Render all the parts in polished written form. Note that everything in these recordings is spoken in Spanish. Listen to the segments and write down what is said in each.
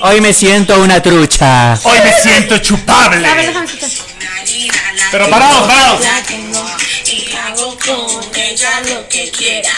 Hoy me siento una trucha. Hoy me siento chupable. A ver, déjame escuchar. Pero parados. Y hago con ella lo que quiera.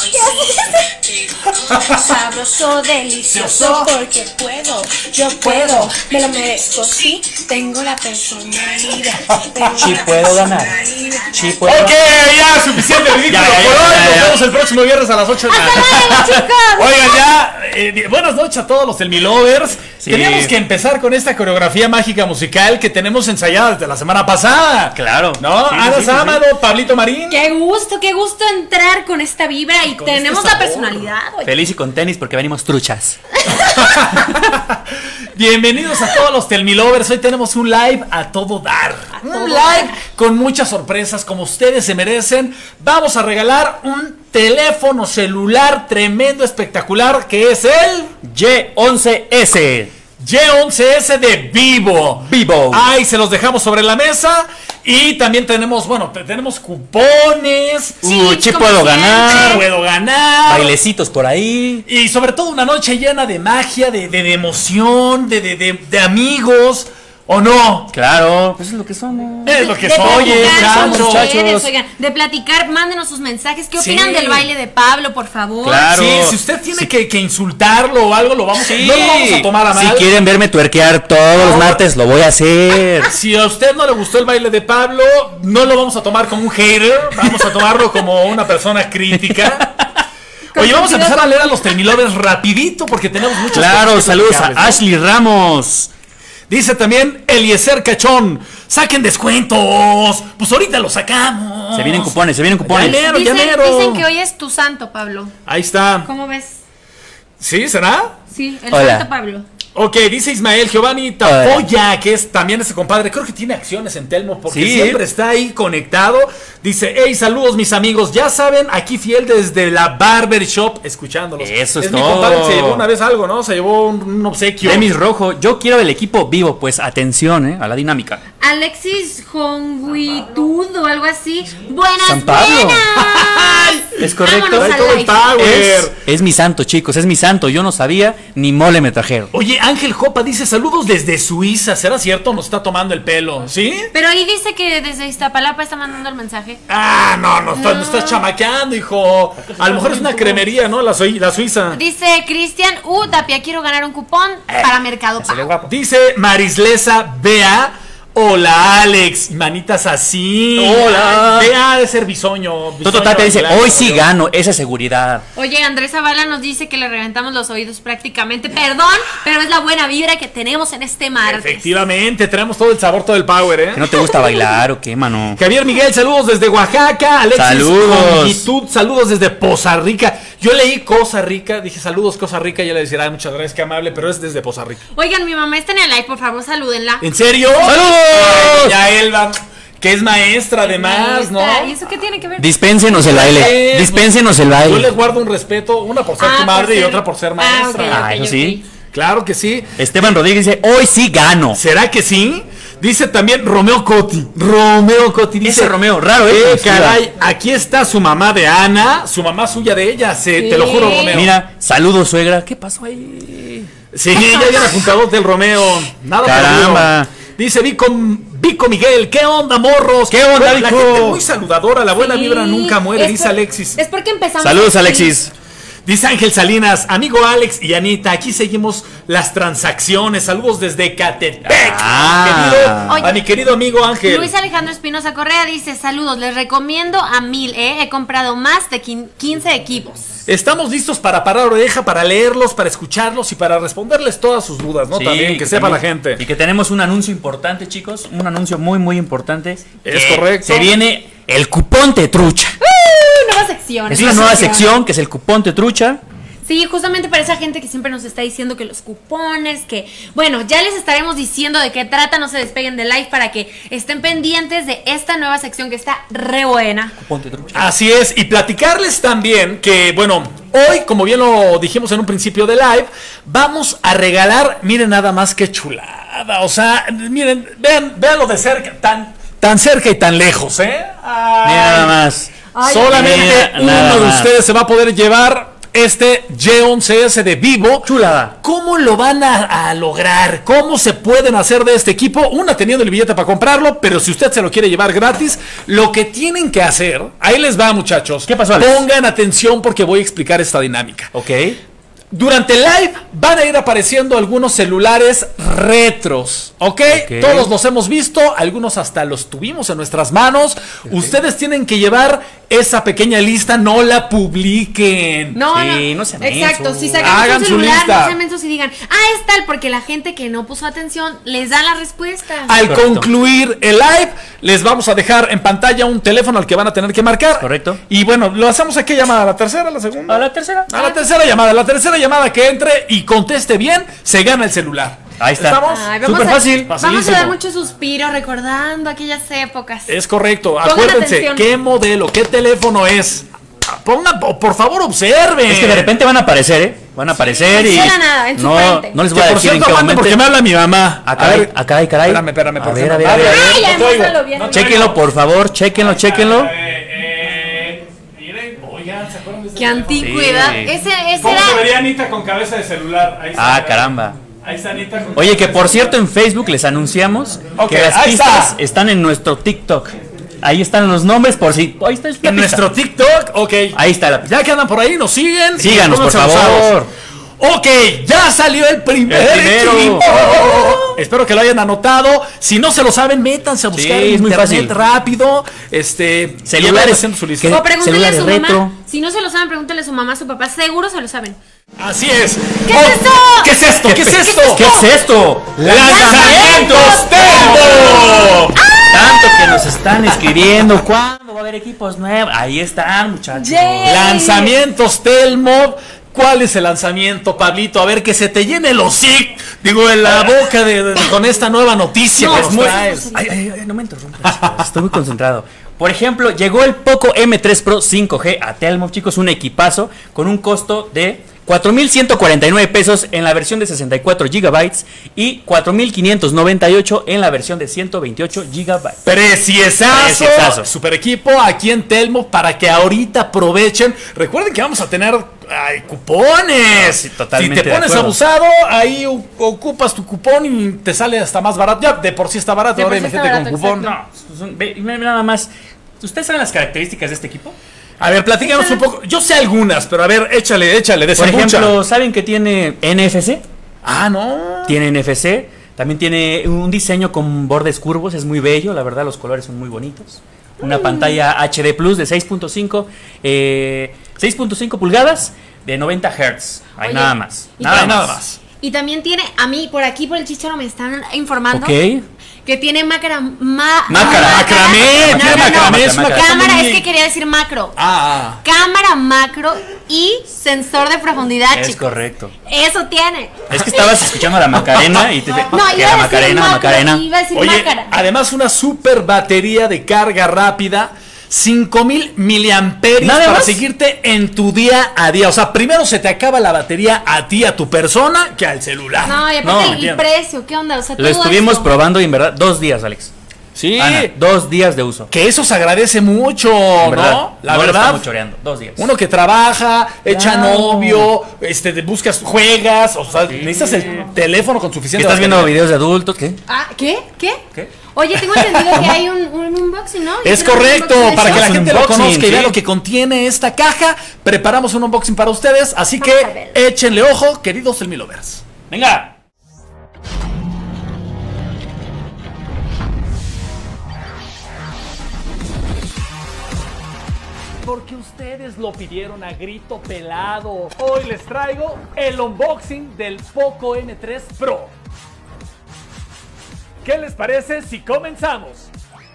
Sabroso, delicioso, porque puedo, yo puedo, me lo merezco, sí, tengo la personalidad. Sí puedo ganar. Sí puedo. Ok, ya, suficiente ridículo por hoy. Nos vemos el próximo viernes a las 8 de la noche. Oigan, ya, buenas noches a todos los Telmilovers. Sí. Teníamos que empezar con esta coreografía mágica musical que tenemos ensayada desde la semana pasada. Claro. ¿No? Sí, Ana sí, sí, Sámado, Pablito Marín. Qué gusto entrar con esta vibra y Con tenemos este la sabor. personalidad, oye. Feliz y con tenis porque venimos truchas. Bienvenidos a todos los Telmilovers. Hoy tenemos un live a todo dar. todo Un dar. live con muchas sorpresas como ustedes se merecen. Vamos a regalar un teléfono celular tremendo, espectacular, que es el Y11S. Y11S de Vivo. Vivo. Ahí se los dejamos sobre la mesa. Y también tenemos, bueno, tenemos cupones. Sí, Sí como puedo siempre. ganar. Puedo ganar. Bailecitos por ahí. Y sobre todo una noche llena de magia, de emoción, de amigos. ¿O no? Claro. Pues es lo que somos. Es lo que De soy. Oye, platicar con muchachos. ustedes, oigan, de platicar, mándenos sus mensajes. ¿Qué opinan Sí. del baile de Pablo, por favor? Claro. Sí, si usted tiene que insultarlo o algo, no lo vamos a tomar a mal. Si quieren verme tuerquear todos los martes, lo voy a hacer. Si a usted no le gustó el baile de Pablo, no lo vamos a tomar como un hater, vamos a tomarlo como una persona crítica. Oye, vamos a empezar a leer a los Telmilovers rapidito porque tenemos muchas Claro, cosas que saludos a platicarles, ¿no? Ashley Ramos. Dice también Eliezer Cachón, saquen descuentos, pues ahorita los sacamos. Se vienen cupones, se vienen cupones. Ya mero, ya Dicen, mero. dicen que hoy es tu santo, Pablo. Ahí está. ¿Cómo ves? ¿Sí? ¿Será? Sí, el Hola. santo Pablo. Ok, dice Ismael Giovanni Tapoya, que es también ese compadre, creo que tiene acciones en Telmo porque Sí. siempre está ahí conectado. Dice, hey, saludos mis amigos, ya saben, aquí fiel desde la Barber Shop, escuchándolos. Eso es mi todo. compadre que se llevó una vez algo, ¿no? Se llevó un obsequio. Demis Rojo, yo quiero el equipo vivo, pues atención, a la dinámica. Alexis Jonguitud o algo así. Buenas, San Pablo. buenas. ¿Es correcto? Vámonos Trae al todo el live. power. Es mi santo, chicos, es mi santo. Yo no sabía, ni mole me trajeron. Oye, Ángel Jopa dice, saludos desde Suiza, ¿será cierto? Nos está tomando el pelo, ¿sí? Pero ahí dice que desde Iztapalapa está mandando el mensaje. Ah, no estás chamaqueando, hijo. A lo mejor es una cremería, ¿no? La Suiza. Dice Cristian, Tapia, quiero ganar un cupón para Mercado Pago. Dice Marislesa Bea. Hola Alex, manitas así. Hola. Bea de ser bisoño. Toto Tapia dice, hoy sí gano, esa seguridad. Oye, Andrés Zavala nos dice que le reventamos los oídos prácticamente. Perdón, pero es la buena vibra que tenemos en este martes. Efectivamente, traemos todo el sabor, todo el power, ¿eh? ¿Que no te gusta bailar o qué, mano? Javier Miguel, saludos desde Oaxaca. Alexis Saludos. Longitud, saludos desde Poza Rica. Yo leí Costa Rica, dije saludos Costa Rica, y ya le decía, ay, muchas gracias, qué amable, pero es desde Poza Rica. Oigan, mi mamá está en el live, por favor, salúdenla. ¿En serio? ¡Saludos! Ay, ya Elba, que es maestra además, ¿no? ¿Y eso qué tiene que ver? Dispénsenos el baile, dispénsenos el Yo les baile. guardo un respeto, una por ser tu por madre y ser- otra por ser maestra. ok, Ah, eso ok. sí. Claro que sí. Esteban Rodríguez dice, hoy sí gano. ¿Será que sí? Dice también Romeo Coti. Romeo Coti dice. Ese Romeo, raro, Caray, aquí está su mamá de Ana, su mamá suya de ella, te lo juro, Romeo. Mira, saludos, suegra. ¿Qué pasó ahí? Sí, ya habían apuntado del Romeo. Nada Caramba. perdido. Dice Vico Miguel, ¿qué onda, morros? ¿Qué onda, La Vico? gente muy saludadora, la buena Sí, vibra nunca muere, es dice por- Alexis. Es porque empezamos. Saludos, así. Alexis. Dice Ángel Salinas, amigo Alex y Anita, aquí seguimos las transacciones. Saludos desde Catepec. Ah. Oye, A mi querido amigo Ángel. Luis Alejandro Espinosa Correa dice, saludos, les recomiendo a 1000, he comprado más de 15 equipos. Estamos listos para parar oreja, para leerlos, para escucharlos y para responderles todas sus dudas, ¿no? Sí, También, que sepa la también- gente. Y que tenemos un anuncio importante, chicos. Un anuncio muy, muy importante. Es que correcto. Se viene el cupón de trucha. Nueva sección. Es una nueva sección que es el cupón de trucha. Sí, justamente para esa gente que siempre nos está diciendo que los cupones, que... Bueno, ya les estaremos diciendo de qué trata, no se despeguen del live para que estén pendientes de esta nueva sección que está re buena. Cupón de trucha. Así es, y platicarles también que, bueno, hoy, como bien lo dijimos en un principio de live, vamos a regalar, miren nada más que chulada, o sea, miren, véanlo de cerca, tan cerca y tan lejos, ¿eh? Ay, Mira nada más. Ay, solamente mira uno nada de más. ustedes se va a poder llevar este Y11S de Vivo. Chulada. ¿Cómo lo van a lograr? ¿Cómo se pueden hacer de este equipo? Una, teniendo el billete para comprarlo, pero si usted se lo quiere llevar gratis, lo que tienen que hacer, ahí les va, muchachos. ¿Qué pasó, Alex? Pongan atención porque voy a explicar esta dinámica. Ok. Durante el live van a ir apareciendo algunos celulares retros, ¿ok? Todos los hemos visto, algunos hasta los tuvimos en nuestras manos. Ustedes tienen que llevar esa pequeña lista, no la publiquen. No, Sí, no sean Exacto, mensos. si sacamos Hagan un su celular, lista. no sean mensos y digan, es tal, porque la gente que no puso atención les da la respuesta. Al Correcto. concluir el live, les vamos a dejar en pantalla un teléfono al que van a tener que marcar. Correcto. Y bueno, ¿lo hacemos a qué llamada? ¿La tercera, la segunda? A la tercera. A la tercera llamada. La tercera llamada que entre y conteste bien, se gana el celular. Ahí está. ¿Estamos? Ay, Súper fácil. Vamos a Facilísimo. dar mucho suspiro recordando aquellas épocas. Es correcto. Pongan Acuérdense, atención. ¿qué modelo, qué teléfono es? Pongan, por favor, observen. Es que de repente van a aparecer, ¿eh? Van a aparecer y. no suena nada, en su no, frente. no les Que voy a por decir cierto, en qué aguanten momento. porque me habla mi mamá. Ah, caray, ah, caray, caray. Espérame, A ¿por qué ver, no? a ver, a ver. Ay, ya, no te oigo. muéstralo bien. No te Chéquenlo, oigo. por favor, chéquenlo. Miren, oigan, ¿se acuerdan de ese Qué teléfono? antigüedad. Sí. Ese ¿Cómo se era. vería Anita con cabeza de celular? Ahí está. Ah, caramba. Ahí está Anita con Oye, que cabeza por de cierto en Facebook les anunciamos Ok, que las ahí pistas está. están en nuestro TikTok. Ahí están los nombres por si. Ahí está la En pista. nuestro TikTok, ok. Ahí está la pista. Ya que andan por ahí, nos siguen. Síganos, por Pónganse favor. abusados. Ok, ya salió el primer El primero. equipo. Espero que lo hayan anotado. Si no se lo saben, métanse a buscar Sí, en es muy internet fácil. rápido. Celulares. y vayan haciendo su lista. ¿Qué? O pregúntenle a su Celulares mamá. retro. Si no se lo saben, pregúntenle a su mamá, a su papá. Seguro se lo saben. Así es. ¿Qué es esto? ¿Qué es esto? ¿Qué es esto? ¿Qué es esto? ¡Lanzamientos Telmo! Tanto que nos están escribiendo. ¿Cuándo va a haber equipos nuevos? Ahí están, muchachos. Yay. Lanzamientos Telmo. ¿Cuál es el lanzamiento, Pablito? A ver, que se te llene el hocico, digo, en la boca con esta nueva noticia No, que nos es muy- traes. Ay, no me interrumpas, chicos, estoy muy concentrado. Por ejemplo, llegó el Poco M3 Pro 5G a Telmo, chicos, un equipazo con un costo de 4,149 pesos en la versión de 64 GB y 4,598 en la versión de 128 GB. Preciosazo, Preciosazo. super equipo aquí en Telmo para que ahorita aprovechen. Recuerden que vamos a tener cupones. Sí, totalmente si te de pones acuerdo. abusado, ahí ocupas tu cupón y te sale hasta más barato. Ya de por sí está barato, De por ahora sí está imagínate con barato, cupón. exacto. Nada más. ¿Ustedes saben las características de este equipo? A ver, platícanos un poco. Yo sé algunas, pero a ver, échale, Por desembucha. ejemplo, ¿saben que tiene NFC? Ah, no. Tiene NFC, también tiene un diseño con bordes curvos, es muy bello, la verdad los colores son muy bonitos. Una pantalla HD Plus de 6.5 pulgadas de 90 Hz. Hay Oye, nada más. y Nada también- más. Y también tiene, a mí, por aquí, por el chicharo, me están informando Ok. que tiene Macramé, No, tiene no, no. macramé, es una cosa Cámara, muy- es que quería decir macro. Ah, Cámara macro y sensor de profundidad, Es chicos. correcto. Eso tiene. Es que estabas escuchando a la Macarena y te No, que iba la a decir Macarena, macro, Macarena. iba a decir oye, Macara. además una super batería de carga rápida, 5,000 miliamperios ¿Nada para más? seguirte en tu día a día. O sea, primero se te acaba la batería a ti, a tu persona, que al celular. No, y No, aparte el entiendo. precio, ¿qué onda? O sea, Lo todo estuvimos esto. probando y en verdad 2 días, Alex. Sí, Ana, 2 días de uso. que eso se agradece mucho, En verdad, ¿no? La no lo verdad. estamos choreando. 2 días. Uno que trabaja, echa Claro. novio, te buscas, juegas, o sea, necesitas el teléfono con ¿Qué suficiente estás viendo batería. videos de adultos? ¿Qué? Ah, ¿qué? ¿Qué? ¿Qué? Oye, tengo entendido que hay un unboxing, ¿no? Es ¿Tenemos un correcto, unboxing de para que esto? la un gente lo unboxing, conozca y vea sí. lo que contiene esta caja, preparamos un unboxing para ustedes, así Vamos a que ver. échenle ojo, queridos Telmilovers. ¡Venga! Porque ustedes lo pidieron a grito pelado. Hoy les traigo el unboxing del Poco M3 Pro. ¿Qué les parece si comenzamos?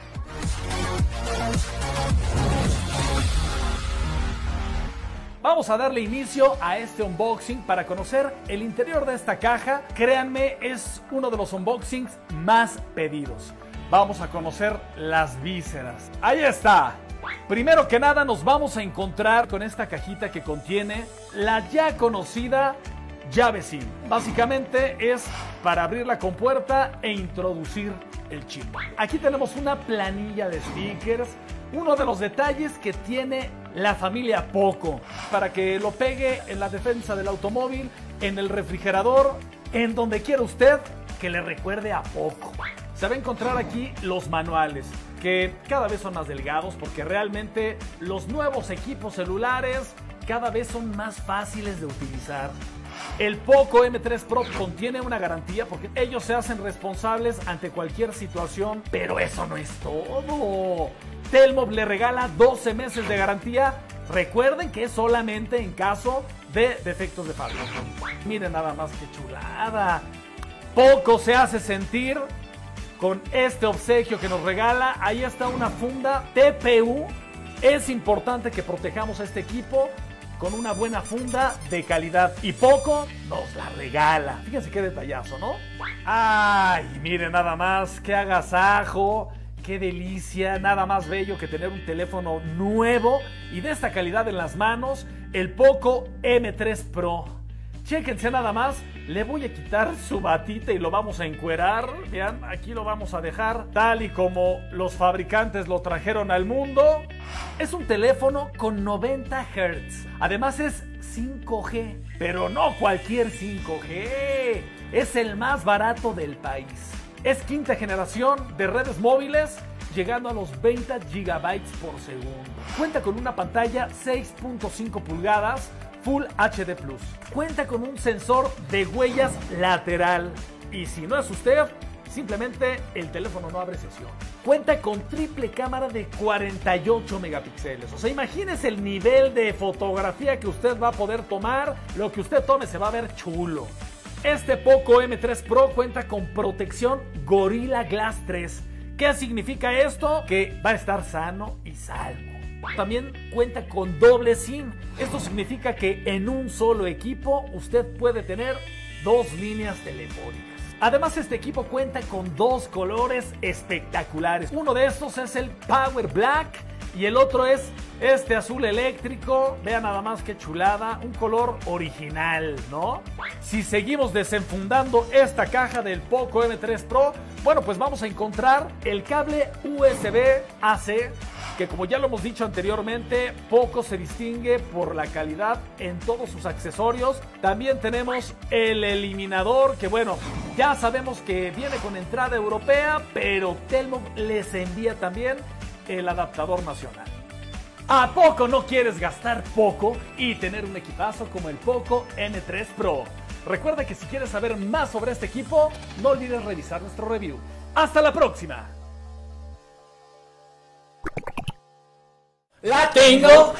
Vamos a darle inicio a este unboxing para conocer el interior de esta caja. Créanme, es uno de los unboxings más pedidos. Vamos a conocer las vísceras. Ahí está. Primero que nada nos vamos a encontrar con esta cajita que contiene la ya conocida llave SIM. Básicamente es para abrir la compuerta e introducir el chip. Aquí tenemos una planilla de stickers. Uno de los detalles que tiene la familia Poco, para que lo pegue en la defensa del automóvil, en el refrigerador, en donde quiera usted que le recuerde a Poco. Se va a encontrar aquí los manuales, que cada vez son más delgados porque realmente los nuevos equipos celulares cada vez son más fáciles de utilizar. El Poco M3 Pro contiene una garantía porque ellos se hacen responsables ante cualquier situación, pero eso no es todo. Telmob le regala 12 meses de garantía. Recuerden que es solamente en caso de defectos de fábrica. Miren nada más que chulada. Poco se hace sentir con este obsequio que nos regala. Ahí está una funda TPU. Es importante que protejamos a este equipo con una buena funda de calidad. Y Poco nos la regala. Fíjense qué detallazo, ¿no? Ay, miren nada más, qué agasajo, qué delicia. Nada más bello que tener un teléfono nuevo y de esta calidad en las manos. El Poco M3 Pro. Chéquense nada más. Le voy a quitar su batita y lo vamos a encuerar. Vean, aquí lo vamos a dejar tal y como los fabricantes lo trajeron al mundo. Es un teléfono con 90 Hz. Además es 5G, pero no cualquier 5G. Es el más barato del país. Es quinta generación de redes móviles, llegando a los 20 GB por segundo. Cuenta con una pantalla 6.5 pulgadas Full HD+. Cuenta con un sensor de huellas lateral. Y si no es usted, simplemente el teléfono no abre sesión. Cuenta con triple cámara de 48 megapíxeles. O sea, imagínese el nivel de fotografía que usted va a poder tomar. Lo que usted tome se va a ver chulo. Este Poco M3 Pro cuenta con protección Gorilla Glass 3. ¿Qué significa esto? Que va a estar sano y salvo. También cuenta con doble SIM. Esto significa que en un solo equipo usted puede tener 2 líneas telefónicas. Además, este equipo cuenta con 2 colores espectaculares. Uno de estos es el Power Black y el otro es este azul eléctrico. Vean nada más qué chulada, un color original, ¿no? Si seguimos desenfundando esta caja del Poco M3 Pro, bueno, pues vamos a encontrar el cable USB-AC, que como ya lo hemos dicho anteriormente, Poco se distingue por la calidad en todos sus accesorios. También tenemos el eliminador, que bueno, ya sabemos que viene con entrada europea, pero Telmob les envía también el adaptador nacional. ¿A poco no quieres gastar poco y tener un equipazo como el Poco M3 Pro? Recuerda que si quieres saber más sobre este equipo, no olvides revisar nuestro review. ¡Hasta la próxima! La tengo.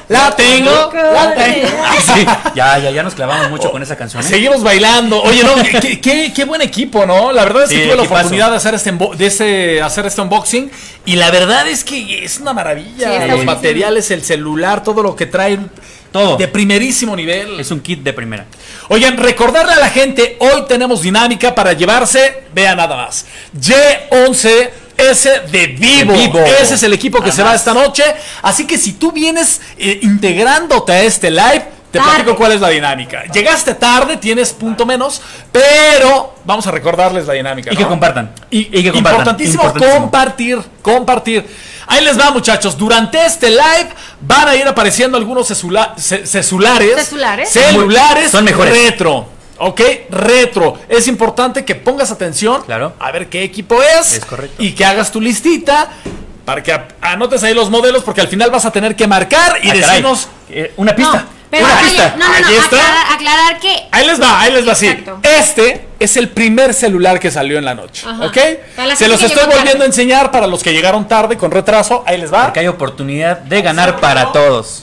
Sí, ya nos clavamos mucho con esa canción, ¿eh? Seguimos bailando. Oye, no, qué buen equipo, ¿no? La verdad es que Sí, tuve la equipazo. oportunidad de hacer este unboxing y la verdad es que es una maravilla. Sí, está Los buenísimo. materiales, el celular, todo lo que trae, Todo. de primerísimo nivel. Es un kit de primera. Oigan, recordarle a la gente, hoy tenemos dinámica para llevarse, vean nada más, Y11S de Vivo. De Vivo. Ese es el equipo que se va esta noche. Así que si tú vienes integrándote a este live, te Tarde. platico cuál es la dinámica. Llegaste tarde, tienes punto menos, pero vamos a recordarles la dinámica. Y que compartan. Y que compartan. importantísimo, compartir. Ahí les va, muchachos. Durante este live van a ir apareciendo algunos celulares Son mejores. retro. Ok, retro. Es importante que pongas atención. Claro. A ver qué equipo es. Es correcto. Y que hagas tu listita para que anotes ahí los modelos, porque al final vas a tener que marcar y caray. decirnos. una pista. No, pero una oye, pista. no, Ahí está. aclarar que Ahí les va así. Exacto. Este es el primer celular que salió en la noche. Ajá. ¿Ok? Para la Se gente los que estoy llegó volviendo tarde. a enseñar para los que llegaron tarde con retraso. Ahí les va. Porque hay oportunidad de ganar para todos.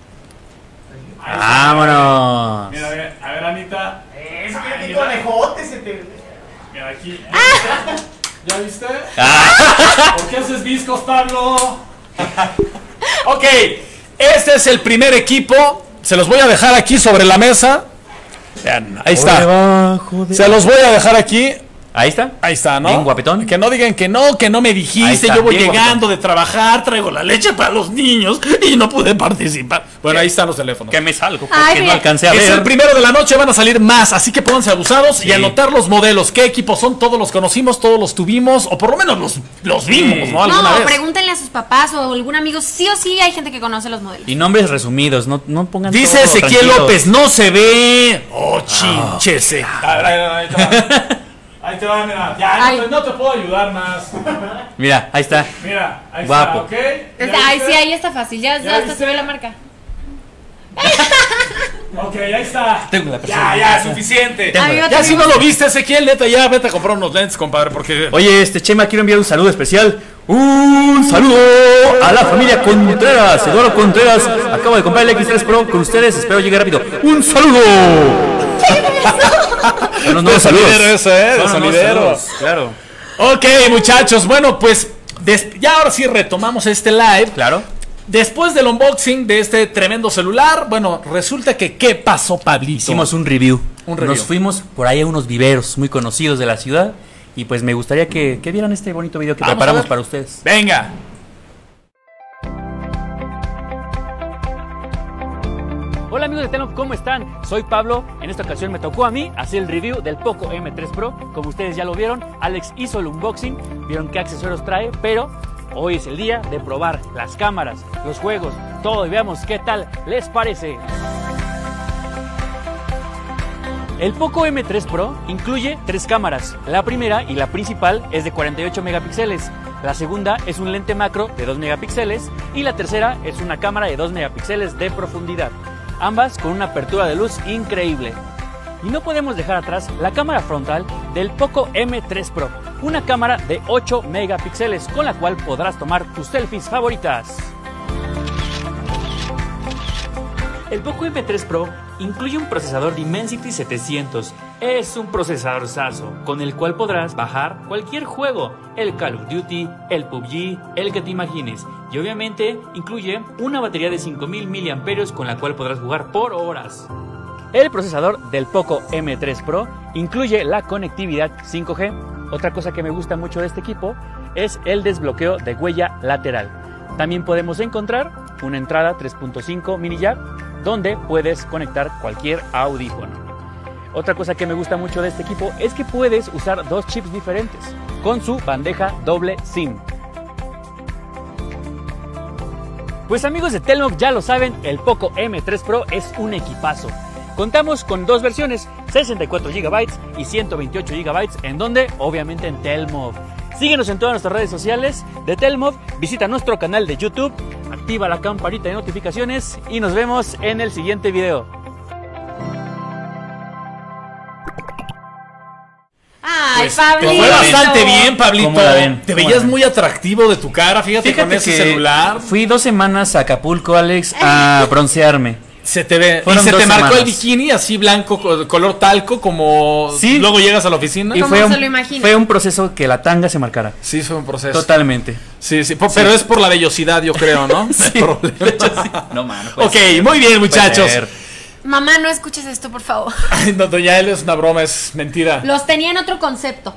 Vámonos. Mira, a ver, Anita. Ese que conejote se te... Mira aquí. ¿Ya viste? Ah. ¿Por qué haces viscos, Pablo? Ok, este es el primer equipo. Se los voy a dejar aquí sobre la mesa. Vean, ahí está. Debajo de- Se los voy a dejar aquí. Ahí está. Ahí está, ¿no? Bien guapetón. Que no digan que no me Ahí dijiste. está, Yo voy bien llegando guapetón. de trabajar, traigo la leche para los niños y no pude participar. Bueno, ahí están los teléfonos. Que me salgo porque Ay, no mira. alcancé a Es el ver. primero de la noche, van a salir más, así que pónganse abusados y Sí. anotar los modelos. ¿Qué equipos son? Todos los conocimos, todos los tuvimos, o por lo menos los vimos, ¿no? Alguna No, vez. pregúntenle a sus papás o algún amigo. Sí o sí hay gente que conoce los modelos. Y nombres resumidos, no pongan Dice todo, Ezequiel tranquilos. López, no se ve. Oh, chinchese. Ahí te va. Ahí te va, mira. Ya, Ay. no te puedo ayudar más. Mira, ahí está. Mira, ahí Guapo. está, ¿ok? Ay, sí, ahí está fácil. Ya hasta viste? se ve la marca. Ok, ahí está. Tengo la persona. Ya, suficiente. Tengo Amigo, Ya si no tenemos- lo viste, Ezequiel, neta, ya vete a comprar unos lentes, compadre, porque... Oye, Chema, quiero enviar un saludo especial. Un saludo a la familia Contreras. Eduardo Contreras acabo de comprar el X3 Pro con ustedes. Espero llegue rápido. ¡Un saludo! Son los nuevos saludos. sonidero eso, de Son los nuevos sonidero. saludos, claro. Ok, muchachos, bueno, pues ya ahora sí retomamos este live. Claro. Después del unboxing de este tremendo celular, bueno, resulta que ¿qué pasó, Pablito? Hicimos un review. Un review. Nos fuimos por ahí a unos viveros muy conocidos de la ciudad. Y pues me gustaría que vieran este bonito video que Vamos a preparamos ver. para ustedes. Venga. Hola amigos de Telmo, ¿cómo están? Soy Pablo. En esta ocasión me tocó a mí hacer el review del Poco M3 Pro. Como ustedes ya lo vieron, Alex hizo el unboxing, vieron qué accesorios trae, pero hoy es el día de probar las cámaras, los juegos, todo y veamos qué tal les parece. El Poco M3 Pro incluye 3 cámaras. La primera y la principal es de 48 megapíxeles. La segunda es un lente macro de 2 megapíxeles y la tercera es una cámara de 2 megapíxeles de profundidad. Ambas con una apertura de luz increíble. Y no podemos dejar atrás la cámara frontal del Poco M3 Pro, una cámara de 8 megapíxeles con la cual podrás tomar tus selfies favoritas. El Poco M3 Pro incluye un procesador Dimensity 700. Es un procesadorzazo con el cual podrás bajar cualquier juego, el Call of Duty, el PUBG, el que te imagines. Y obviamente incluye una batería de 5000 mAh con la cual podrás jugar por horas. El procesador del Poco M3 Pro incluye la conectividad 5G. Otra cosa que me gusta mucho de este equipo es el desbloqueo de huella lateral. También podemos encontrar una entrada 3.5 mini jack donde puedes conectar cualquier audífono. Otra cosa que me gusta mucho de este equipo es que puedes usar 2 chips diferentes con su bandeja doble SIM. Pues amigos de Telmo, ya lo saben, el Poco M3 Pro es un equipazo. Contamos con 2 versiones, 64 GB y 128 GB, en donde obviamente en Telmo. Síguenos en todas nuestras redes sociales de Telmo, visita nuestro canal de YouTube, activa la campanita de notificaciones y nos vemos en el siguiente video. Ay, Pues, Pablito. Te fue bastante bien, Pablito. ¿Cómo la ven? Te ¿Cómo veías la ven? muy atractivo de tu cara, fíjate con ese celular. fui 2 semanas a Acapulco, Alex, a broncearme. Se te ve. Fueron Y se 2 te marcó el semanas. bikini así blanco, color talco, como Sí. luego llegas a la oficina. Y ¿Cómo se lo imagina? fue un proceso que la tanga se marcara. Sí, fue un proceso. Totalmente. Sí, sí, pero es por la vellosidad, yo creo, ¿no? Sí, El problema. de hecho, sí. No, mano. puede Ok, ser. muy bien, muchachos. Puede ser. Mamá, no escuches esto, por favor. Ay, no, doña Elba, es una broma, es mentira. Los tenía en otro concepto.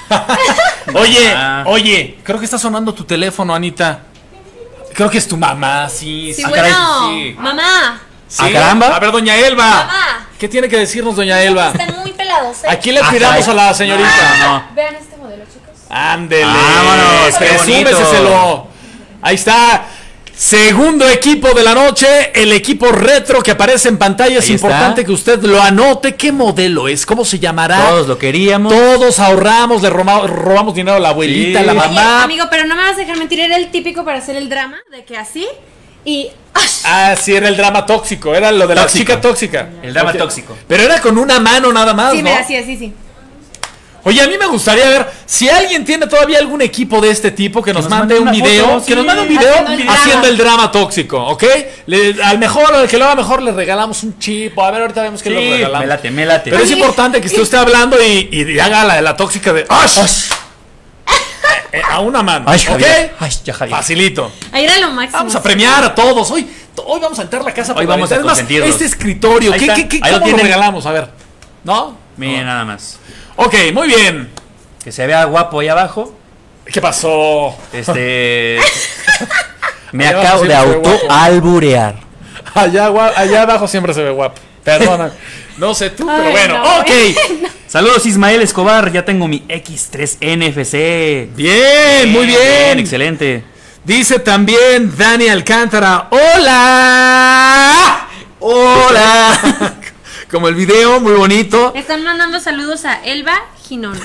Oye, creo que está sonando tu teléfono, Anita. Creo que es tu mamá, sí. Sí, sí. bueno. sí. Mamá. Sí. Ah, caramba. A ver, doña Elba. Mamá. ¿Qué tiene que decirnos, doña Elba? Están muy pelados, ¿eh? Aquí le Ah, tiramos caray. a la señorita. No. Vean este modelo, chicos. Ándele. Vámonos, qué bonito. Presúmeselo. Ahí está. Segundo equipo de la noche, el equipo retro que aparece en pantalla. Es Ahí está. importante que usted lo anote. ¿Qué modelo es? ¿Cómo se llamará? Todos lo queríamos. Todos ahorramos, le robamos dinero a la abuelita, Sí. a la Oye, mamá. amigo, pero no me vas a dejar mentir. Era el típico para hacer el drama de que así y. Ah, sí, era el drama tóxico, era lo de la Tóxico. chica tóxica. El drama Ok. tóxico. Pero era con una mano nada más, Sí, ¿no? mira, así. Oye, a mí me gustaría ver si alguien tiene todavía algún equipo de este tipo que nos nos mande mande un una video, foto, que nos sí. mande un video Haciendo el haciendo drama. el drama tóxico, ¿ok? Al mejor, al que lo haga mejor, le regalamos un chip. A ver, ahorita vemos qué Sí, le regalamos. me late. Pero es Oye. importante que esté usted hablando y haga la tóxica de ¡Ash! A una mano, Ay, ¿ok? Javier. Ay, ya, Javier. Facilito. Ahí era lo máximo. Vamos a premiar a todos. Hoy vamos a entrar a la casa. Hoy por la vamos a ventana. Es más, consentirlos. este escritorio, Ahí está. Ahí lo ¿cómo lo tienen. regalamos? A ver. ¿No? Miren, nada más. Ok, muy bien. Que se vea guapo ahí abajo. ¿Qué pasó? Me Allá acabo abajo de siempre se ve guapo. autoalburear. Allá abajo siempre se ve guapo. Perdona. No sé tú, pero Ay, bueno. no. Ok. Saludos Ismael Escobar, ya tengo mi X3 NFC. Bien, muy bien. Excelente. Dice también Dani Alcántara. ¡Hola! ¡Hola! Como el video, muy bonito. Están mandando saludos a Elba Ginón.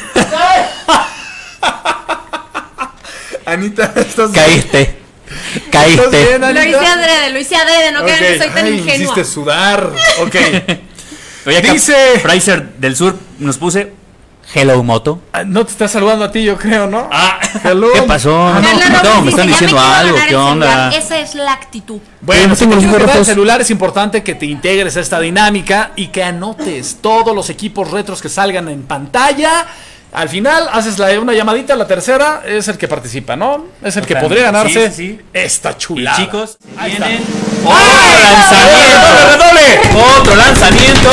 Anita, ¿estás Caíste. ¿Estás bien, Lo Anita? hice adrede, no crean que soy tan Ay, me ingenua. hiciste sudar. Ok. Oye, acá Dice- Fraser del Sur nos puse Hello Moto. Ah, no te está saludando a ti, yo creo, ¿no? Ah, Hello. ¿qué pasó? Carla Robles No, me dice, están "Ya diciendo quiero algo, ganar ¿qué el onda? celular". Esa es la actitud. Bueno, no si tengo te los quieres ganar el rojos. celular es importante que te integres a esta dinámica y que anotes todos los equipos retros que salgan en pantalla. Al final haces una llamadita, la tercera es el que participa, ¿no? Es el que Totalmente. podría ganarse Sí, sí, sí. esta Y chulada. chicos, Ahí vienen está. otro ¡Ay! lanzamiento. ¡Doble! Otro lanzamiento.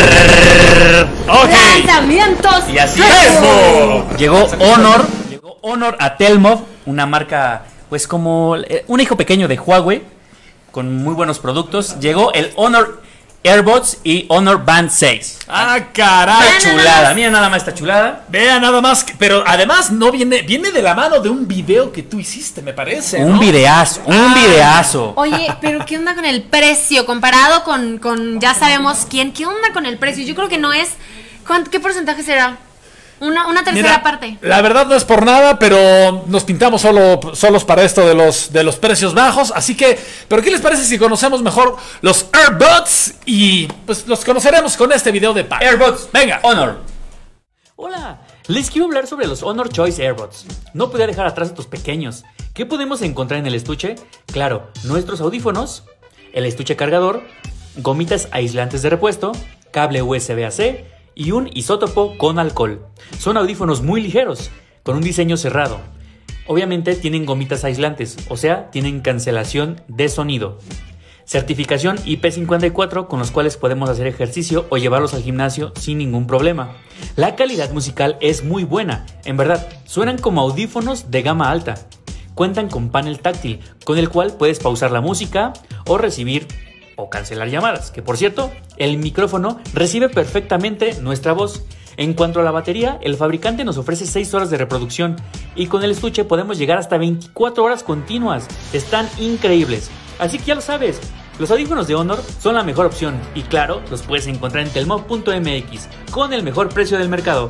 Ok. ¡Lanzamientos! Y así ¡Eso! Llegó Honor a Telmov, una marca pues como un hijo pequeño de Huawei con muy buenos productos. Llegó el Honor AirBots y Honor Band 6. ¡Ah, caray! Vean nada Chulada, más. mira nada más esta chulada. Vea nada más, pero además no viene de la mano de un video que tú hiciste, me parece, ¿no? Un videazo, un videazo. Oye, pero ¿qué onda con el precio? Comparado con ya sabemos quién, ¿qué onda con el precio? Yo creo que no es... ¿Qué porcentaje será? Una tercera Mira, parte. La verdad no es por nada, pero nos pintamos solos para esto de los precios bajos. Así que, ¿pero qué les parece si conocemos mejor los AirBots? Y pues los conoceremos con este video de pago. AirBots, Venga. Honor. Hola, les quiero hablar sobre los Honor Choice AirBots. No podía dejar atrás a tus pequeños. ¿Qué podemos encontrar en el estuche? Claro, nuestros audífonos, el estuche cargador, gomitas aislantes de repuesto, cable USB-AC y un isótopo con alcohol. Son audífonos muy ligeros, con un diseño cerrado. Obviamente tienen gomitas aislantes, o sea, tienen cancelación de sonido. Certificación IP54 con los cuales podemos hacer ejercicio o llevarlos al gimnasio sin ningún problema. La calidad musical es muy buena, en verdad, suenan como audífonos de gama alta. Cuentan con panel táctil, con el cual puedes pausar la música o recibir o cancelar llamadas, que por cierto, el micrófono recibe perfectamente nuestra voz. En cuanto a la batería, el fabricante nos ofrece 6 horas de reproducción y con el estuche podemos llegar hasta 24 horas continuas. Están increíbles. Así que ya lo sabes, los audífonos de Honor son la mejor opción y claro, los puedes encontrar en telmov.mx con el mejor precio del mercado.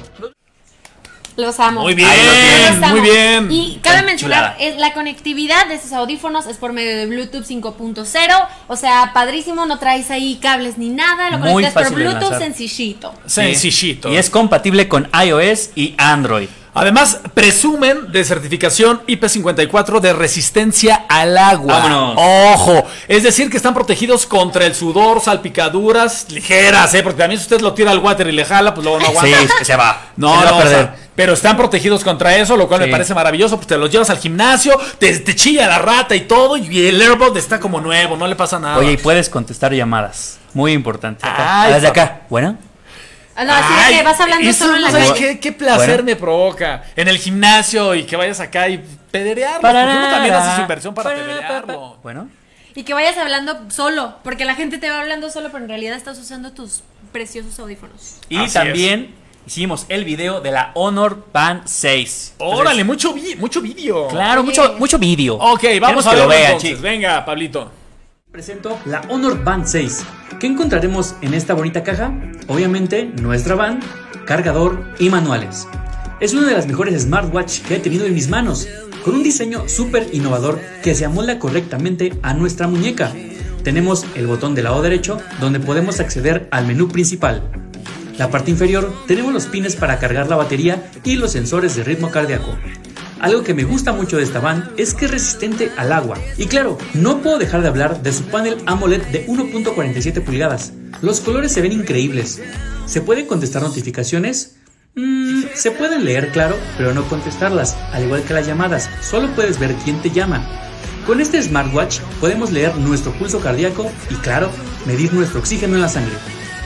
Los amo. Muy bien, Los amo. muy bien. Y cabe Tan mencionar, chulada. la conectividad de estos audífonos es por medio de Bluetooth 5.0. O sea, padrísimo, no traes ahí cables ni nada. Lo Muy conectas por fácil de Bluetooth enlazar. sencillito. Sencillito. Y es compatible con iOS y Android. Además, presumen de certificación IP54 de resistencia al agua. Vámonos. Ojo, es decir que están protegidos contra el sudor, salpicaduras ligeras, porque también si usted lo tira al water y le jala, pues luego no aguanta. Sí, es que se va. No, Se va no, a perder. o sea, pero están protegidos contra eso, lo cual Sí. me parece maravilloso, pues te los llevas al gimnasio, te chilla la rata y todo, y el AirBot está como nuevo, no le pasa nada. Oye, y puedes contestar llamadas. Muy importante. Acá. Ay, Desde papá. acá. Bueno. Ah, no, así de que vas hablando eso solo en la no sabes calle. qué placer Bueno. me provoca en el gimnasio y que vayas acá y pederearlo, porque uno también hace su inversión para pederearlo. Bueno. Y que vayas hablando solo, porque la gente te va hablando solo, pero en realidad estás usando tus preciosos audífonos. Y Así también hicimos el video de la Honor Band 6. Órale, Entonces, mucho vídeo. claro, Oye. mucho vídeo. Ok, vamos Queremos a que verlo lo vean, entonces. chicos. Venga, Pablito. Presento la Honor Band 6. ¿Qué encontraremos en esta bonita caja? Obviamente nuestra band, cargador y manuales. Es una de las mejores smartwatch que he tenido en mis manos, con un diseño súper innovador que se amolda correctamente a nuestra muñeca. Tenemos el botón del lado derecho donde podemos acceder al menú principal. La parte inferior tenemos los pines para cargar la batería y los sensores de ritmo cardíaco. Algo que me gusta mucho de esta band es que es resistente al agua. Y claro, no puedo dejar de hablar de su panel AMOLED de 1.47 pulgadas. Los colores se ven increíbles. ¿Se pueden contestar notificaciones? Se pueden leer, claro, pero no contestarlas, al igual que las llamadas. Solo puedes ver quién te llama. Con este smartwatch podemos leer nuestro pulso cardíaco y, claro, medir nuestro oxígeno en la sangre.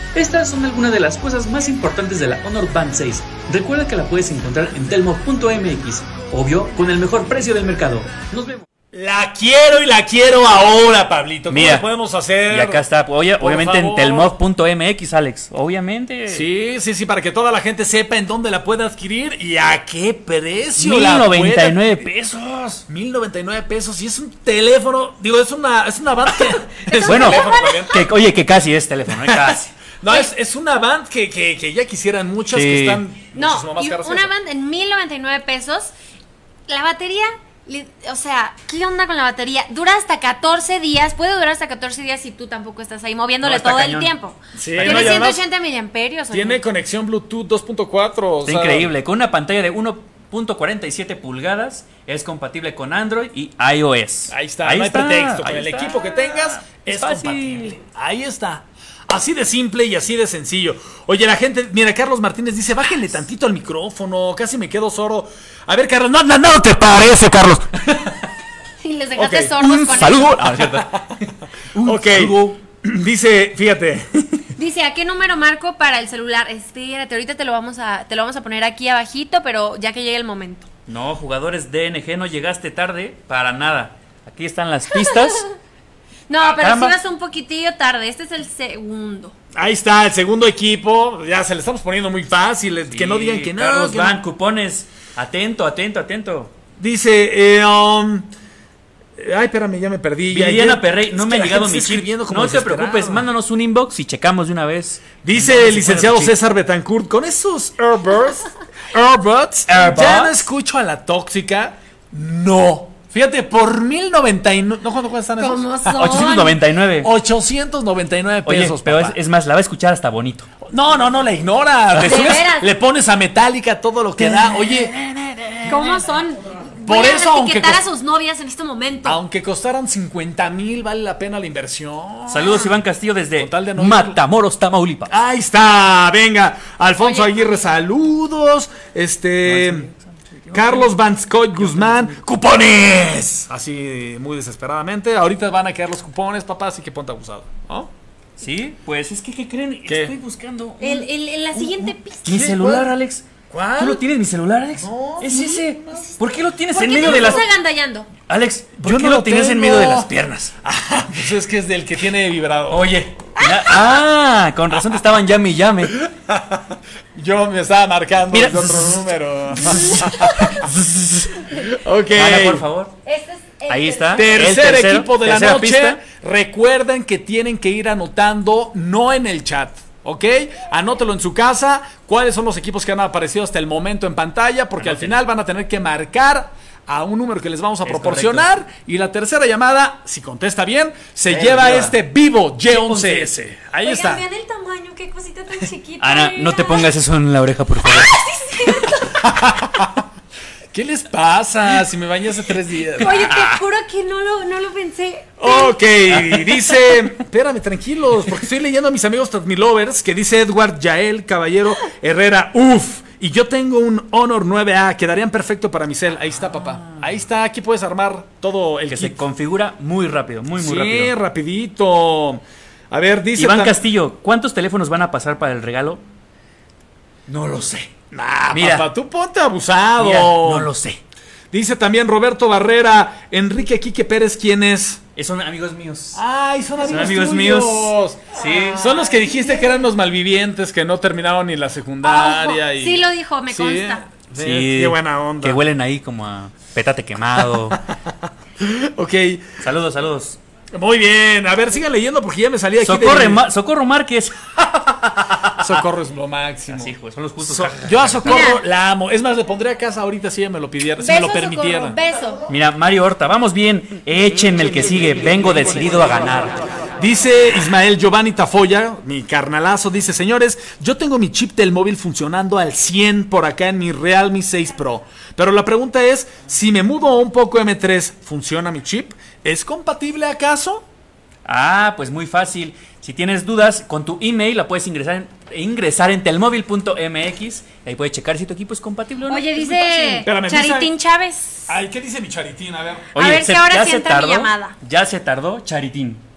Estas son algunas de las cosas más importantes de la Honor Band 6. Recuerda que la puedes encontrar en telmov.mx, obvio, con el mejor precio del mercado. Nos vemos. La quiero y la quiero ahora, Pablito. ¿Cómo Mira, le podemos hacer? Y acá está, obviamente en favor. telmov.mx, Alex. Obviamente. Sí, para que toda la gente sepa en dónde la puede adquirir y a qué precio la 1,099 puede- pesos. 1,099 pesos. Y es un teléfono, digo, es una band que... es Bueno, un teléfono también. oye, que casi es teléfono, casi. No, es una band que ya quisieran muchas, Sí. que están No, muchísimo más y caras. que una eso. band en 1,099 pesos. La batería, o sea, ¿qué onda con la batería? Dura hasta 14 días. Puede durar hasta 14 días si tú tampoco estás ahí moviéndole No, está todo cañón. el tiempo. Sí, Tiene no, y además 180 miliamperios. oye. Tiene conexión Bluetooth 2.4. o Está sea, increíble. Con una pantalla de 1.47 pulgadas. Es compatible con Android y iOS. Ahí está, no hay pretexto. Con ahí el está. equipo que tengas es Fácil. compatible. Ahí está. Así de simple y así de sencillo. Oye, la gente, mira, Carlos Martínez dice, bájenle tantito al micrófono, casi me quedo sordo. A ver, Carlos, no te parece, Carlos. Y les dejaste Ok. sordos con Saludo. eso. Ah, cierto. Ok, dice, fíjate. Dice, ¿a qué número marco para el celular? Espérate, ahorita te lo vamos a poner aquí abajito, pero ya que llegue el momento. No, jugadores DNG, no llegaste tarde para nada. Aquí están las pistas. No, pero caramba. si vas un poquitillo tarde. Este es el segundo. Ahí está, el segundo equipo. Ya se le estamos poniendo muy fácil. Que no digan que no. Carlos que Van, no. cupones. Atento. Dice, ay, espérame, ya me perdí. Viviana Perrey, no Es me que ha la llegado gente mi está chip. escribiendo como No te desesperada. preocupes, mándanos un inbox y checamos de una vez. Dice el licenciado César Betancourt, con esos Airbuds, ya no escucho a la tóxica. No. Fíjate, por 1,099. ¿No cuánto cuestan esos? ¿Cómo son? 899. 899 Oye, pesos. pero papá. es más, la va a escuchar hasta bonito. No, la ignora. ¿De Después veras? le pones a Metallica todo lo que da. Oye, ¿Cómo son? Por Voy eso, a aunque etiquetar a cos- sus novias en este momento. aunque costaran 50,000, vale la pena la inversión. Saludos, Iván Castillo, desde Con tal de no Matamoros, Tamaulipas. Ahí está, venga. Alfonso Oye. Aguirre, saludos. Carlos Vanscoy Guzmán, cupones. Así muy desesperadamente. Ahorita van a quedar los cupones, papá, así que ponte abusado, ¿no? Sí, pues es que, ¿qué creen? ¿Qué? Estoy buscando La siguiente pista. mi celular, ¿Cuál? Alex. ¿Cuál? ¿Tú lo tienes, mi celular, Alex? No, es ese. ¿Por qué lo tienes ¿Por en qué medio te de las... estás agandallando? Alex, ¿por Yo qué no lo lo tienes en tengo. medio de las piernas? Pues es que es del que tiene vibrador. Oye. Con razón te estaban llame y llame. Yo me estaba marcando Mira. el otro número. Ok. Ana, por favor. Este es el Ahí está. Tercer El tercero, equipo de la tercera noche. pista. Recuerden que tienen que ir anotando, no en el chat. ¿Ok? Anótelo en su casa. ¿Cuáles son los equipos que han aparecido hasta el momento en pantalla? Porque al final van a tener que marcar a un número que les vamos a Es proporcionar. Y la tercera llamada, si contesta bien, se Él lleva lleva. este Vivo G11S. Ahí está. Vean el tamaño, qué cosita tan chiquita. Ana, no te pongas eso en la oreja, por favor. ¿Qué les pasa? Si me bañé hace 3 días. Oye, te juro que no lo pensé. Ok, dice, espérame, tranquilos, porque estoy leyendo a mis amigos Transmilovers, que dice Edward Yael Caballero Herrera, y yo tengo un Honor 9A, quedarían perfecto para mi cel. Ahí está, papá. Ahí está, aquí puedes armar todo el Que kit. se configura muy rápido, muy Sí, rápido. rapidito. A ver, dice Iván Castillo, ¿cuántos teléfonos van a pasar para el regalo? No lo sé. Nah, Mira. papá, tú ponte abusado. Mira, no lo sé. Dice también Roberto Barrera, Enrique Quique Pérez, ¿quién es? Son amigos míos. Ay, son amigos, amigos tuyos. míos. Sí. Son los que dijiste que eran los malvivientes que no terminaron ni la secundaria. Ojo, sí lo dijo, me consta. Sí, qué buena onda. Que huelen ahí como a petate quemado. Ok, Saludos. muy bien. A ver, sigan leyendo porque ya me salí aquí. Socorro Márquez. Socorro es lo máximo. Así, pues, son los justos. Yo a Socorro Mira. la amo. Es más, le pondré a casa ahorita si ella me lo pidiera, si me lo Beso, permitiera. Socorro, beso. Mira, Mario Horta, vamos bien. Échenme el que sigue. Vengo decidido a ganar. Dice Ismael Giovanni Tafoya, mi carnalazo, dice, señores, yo tengo mi chip del móvil funcionando al 100 por acá en mi Realme 6 Pro. Pero la pregunta es, si me mudo a un Poco M3, ¿funciona mi chip? ¿Es compatible acaso? Ah, pues muy fácil. Si tienes dudas, con tu email la puedes ingresar en telmóvil.mx. Ahí puedes checar si tu equipo es compatible o no. Oye, Es muy fácil. dice Espérame, Charitín Chávez. Ay, ¿qué dice mi charitín? A ver. A ver si ahora ya sí se entra mi tardó, llamada. Ya se tardó, Charitín.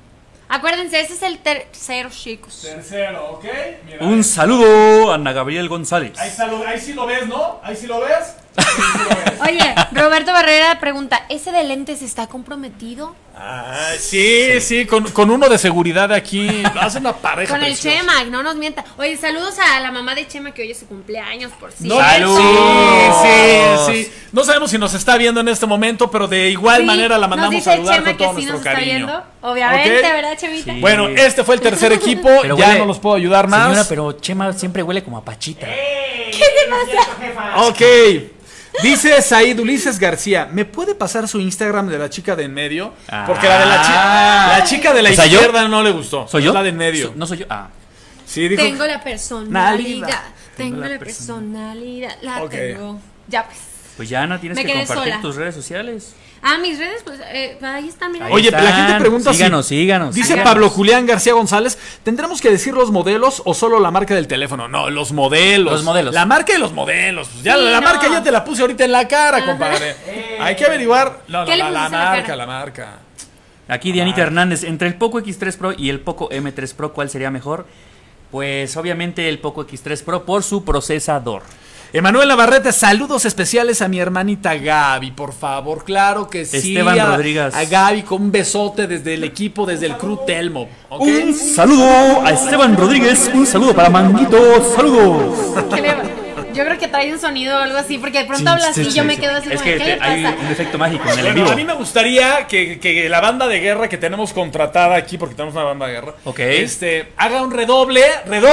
Acuérdense, ese es el tercero, chicos. Tercero, ¿ok? Mira, Un saludo a Ana Gabriel González. ahí sí lo ves, ¿no? Ahí sí lo ves. Ahí sí lo ves. Oye, Roberto Barrera pregunta, ¿ese de lentes está comprometido? Ah, sí, con uno de seguridad aquí. Hace una pareja Con el preciosa. Chema, no nos mienta. Oye, saludos a la mamá de Chema que hoy es su cumpleaños, por si. No, ¡Saludos! sí. No sabemos si nos está viendo en este momento, pero de igual manera la mandamos nos dice saludar Chema con todo que sí nuestro nos está cariño. viendo. Obviamente, ¿Ok? ¿verdad, Chemita? Sí. Bueno, este fue el tercer equipo. Pero Ya huele- no los puedo ayudar más. Señora, pero Chema siempre huele como a pachita. ¿Qué te pasa? Jefa. Ok. Dice Said Ulises García, ¿me puede pasar su Instagram de la chica de en medio? Porque la de la chica de la O sea, ¿yo? izquierda no le gustó. ¿Soy Es yo? la de en medio. No soy yo. Ah. Sí, dijo. Tengo la personalidad. Tengo la personalidad. La Ok. tengo. Ya pues. Pues ya, Ana, tienes Me que quedé compartir sola. tus redes sociales. Ah, mis redes, pues ahí están, mira. Ahí Oye, están. la gente pregunta Síganos, síganos. Dice síganos. Pablo Julián García González, ¿tendremos que decir los modelos o solo la marca del teléfono? No, los modelos. Los modelos. La marca y los modelos. Pues ya Sí, la no. marca ya te la puse ahorita en la cara, compadre. Hay que averiguar. No, ¿Qué le la pusiste en la marca, cara? la marca. Aquí Dianita Hernández, entre el Poco X3 Pro y el Poco M3 Pro, ¿cuál sería mejor? Pues obviamente el Poco X3 Pro por su procesador. Emanuel Navarrete, saludos especiales a mi hermanita Gaby, por favor. Claro que sí. Esteban Rodríguez. A Gaby con un besote desde el equipo, desde el Crew Telmo. ¿Ok? Un saludo a Esteban Rodríguez, un saludo para Manguito, saludos. ¿Qué le- Yo creo que trae un sonido o algo así, porque de pronto habla así y yo me quedo así Es como, que ¿qué le hay pasa? un efecto mágico en el en Bueno, vivo. a mí me gustaría que la banda de guerra que tenemos contratada aquí, porque tenemos una banda de guerra, Ok. Haga un redoble.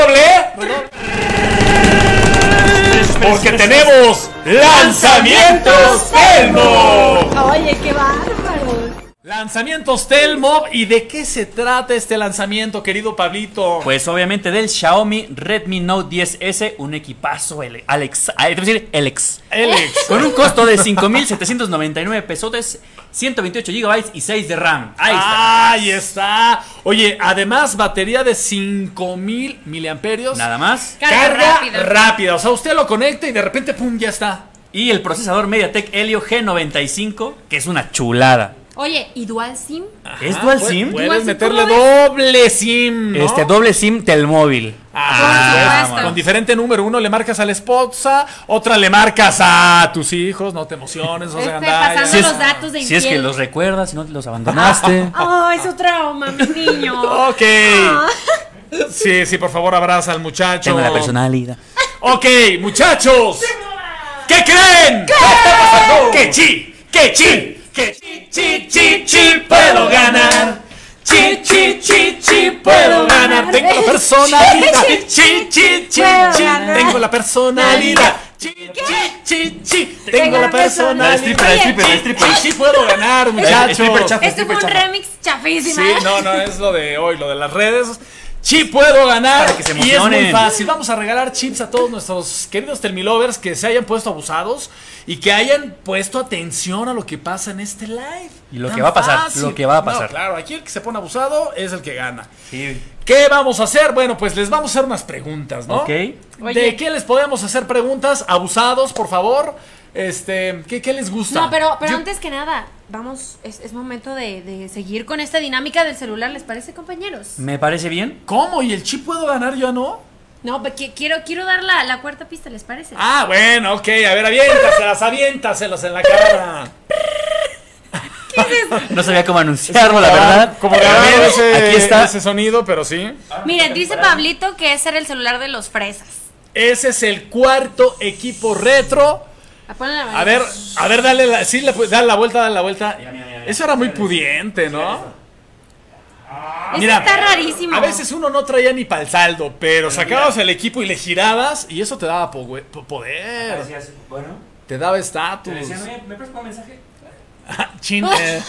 Porque tenemos lanzamientos Telmo. Oye, qué bárbaro. Lanzamientos Telmo. ¿Y de qué se trata este lanzamiento, querido Pablito? Pues obviamente del Xiaomi Redmi Note 10S, un equipazo, Alex, te voy a decir Alex. Alex. Con un costo de 5,799 pesotes, 128 GB y 6 de RAM. Ahí está. Ahí está. Oye, además, batería de 5000 miliamperios. Nada más. Carga rápida. O sea, usted lo conecta y de repente, pum, ya está. Y el procesador MediaTek Helio G95, que es una chulada. Oye, ¿y Dual SIM? ¿Es Dual SIM? Puedes Dual SIM, meterle ¿cómo ves? doble SIM, ¿no? Doble SIM Telmóvil. Ah, supuesto. con diferente número. Uno le marcas a la esposa, otra le marcas a tus hijos. No te emociones, no se Pasando Si es- los datos de Si es que infiel. los recuerdas, si no los abandonaste. Ay, su trauma, mi niño. Ok. Sí, por favor, abraza al muchacho. Tengo la personalidad. Ok, muchachos. ¿Qué creen? Que chi, puedo ganar. Chi, puedo ganar. Tengo la personalidad. Chi, tengo la personalidad. Chi, tengo la personalidad. La stripper. Sí, puedo ganar, muchachos. stripper chafa. Este fue un remix chafísima. Sí, no, es lo de hoy, lo de las redes. Sí puedo ganar. Para que se y es muy emocionen. fácil. Vamos a regalar chips a todos nuestros queridos Telmilovers que se hayan puesto abusados y que hayan puesto atención a lo que pasa en este live. Y lo Tan que va a pasar, fácil. lo que va a pasar. No, claro, aquí el que se pone abusado es el que gana. Sí. ¿Qué vamos a hacer? Bueno, pues les vamos a hacer unas preguntas, ¿no? Ok. ¿De Oye. qué les podemos hacer preguntas? Abusados, por favor. ¿Qué les gusta? No, pero Yo- antes que nada, vamos, es momento de seguir con esta dinámica del celular, ¿les parece, compañeros? ¿Me parece bien? ¿Cómo? ¿Y el chip puedo ganar yo no? No, quiero dar la cuarta pista, ¿les parece? Ah, bueno, ok, a ver, aviéntaselas en la cara. No sabía cómo anunciarlo, la verdad. Como Pero grabar miren, aquí está. ese sonido, pero sí. Miren, dice Pablito que ese era el celular de los fresas. Ese es el cuarto equipo retro. Ponle la A ver, dale la vuelta. Eso era muy pudiente, ¿no? Ese está rarísimo. A veces uno no traía ni para el saldo, pero sacabas el equipo y le girabas y eso te daba poder. Bueno, Te daba estatus. ¿me prestas un mensaje? Chin.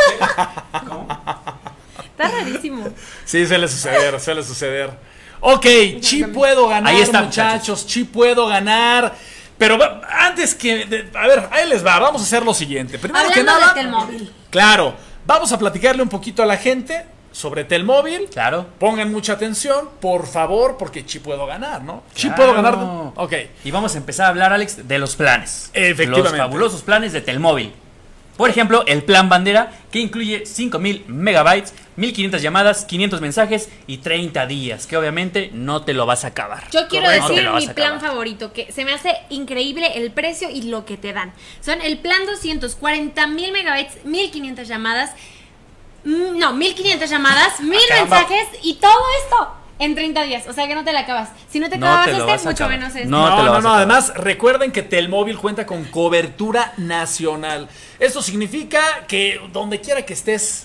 Está rarísimo. Sí, suele suceder. Ok, sí puedo ganar, Ahí está, muchachos, sí puedo ganar. Pero antes que... a ver, ahí les va, vamos a hacer lo siguiente. Primero que Hablando nada... de Telmóvil. Claro, vamos a platicarle un poquito a la gente sobre Telmóvil. Claro. Pongan mucha atención, por favor, porque sí puedo ganar, ¿no? Sí Claro. puedo ganar. Ok. Y vamos a empezar a hablar, Alex, de los planes. Efectivamente. Los fabulosos planes de Telmóvil. Por ejemplo, el plan bandera, que incluye 5000 megabytes, 1500 llamadas, 500 mensajes y 30 días, que obviamente no te lo vas a acabar. Yo quiero Correcto. decir No te lo vas mi a plan acabar. favorito, que se me hace increíble el precio y lo que te dan. Son el plan 200, 40,000 megabytes, 1500 llamadas, 1500 llamadas, 1000 caramba. mensajes y todo esto en 30 días. O sea que no te la acabas. Si no te No acabas te lo vas a mucho acabar. menos este. No te lo vas a acabar. Además, recuerden que Telmóvil cuenta con cobertura nacional. Esto significa que donde quiera que estés,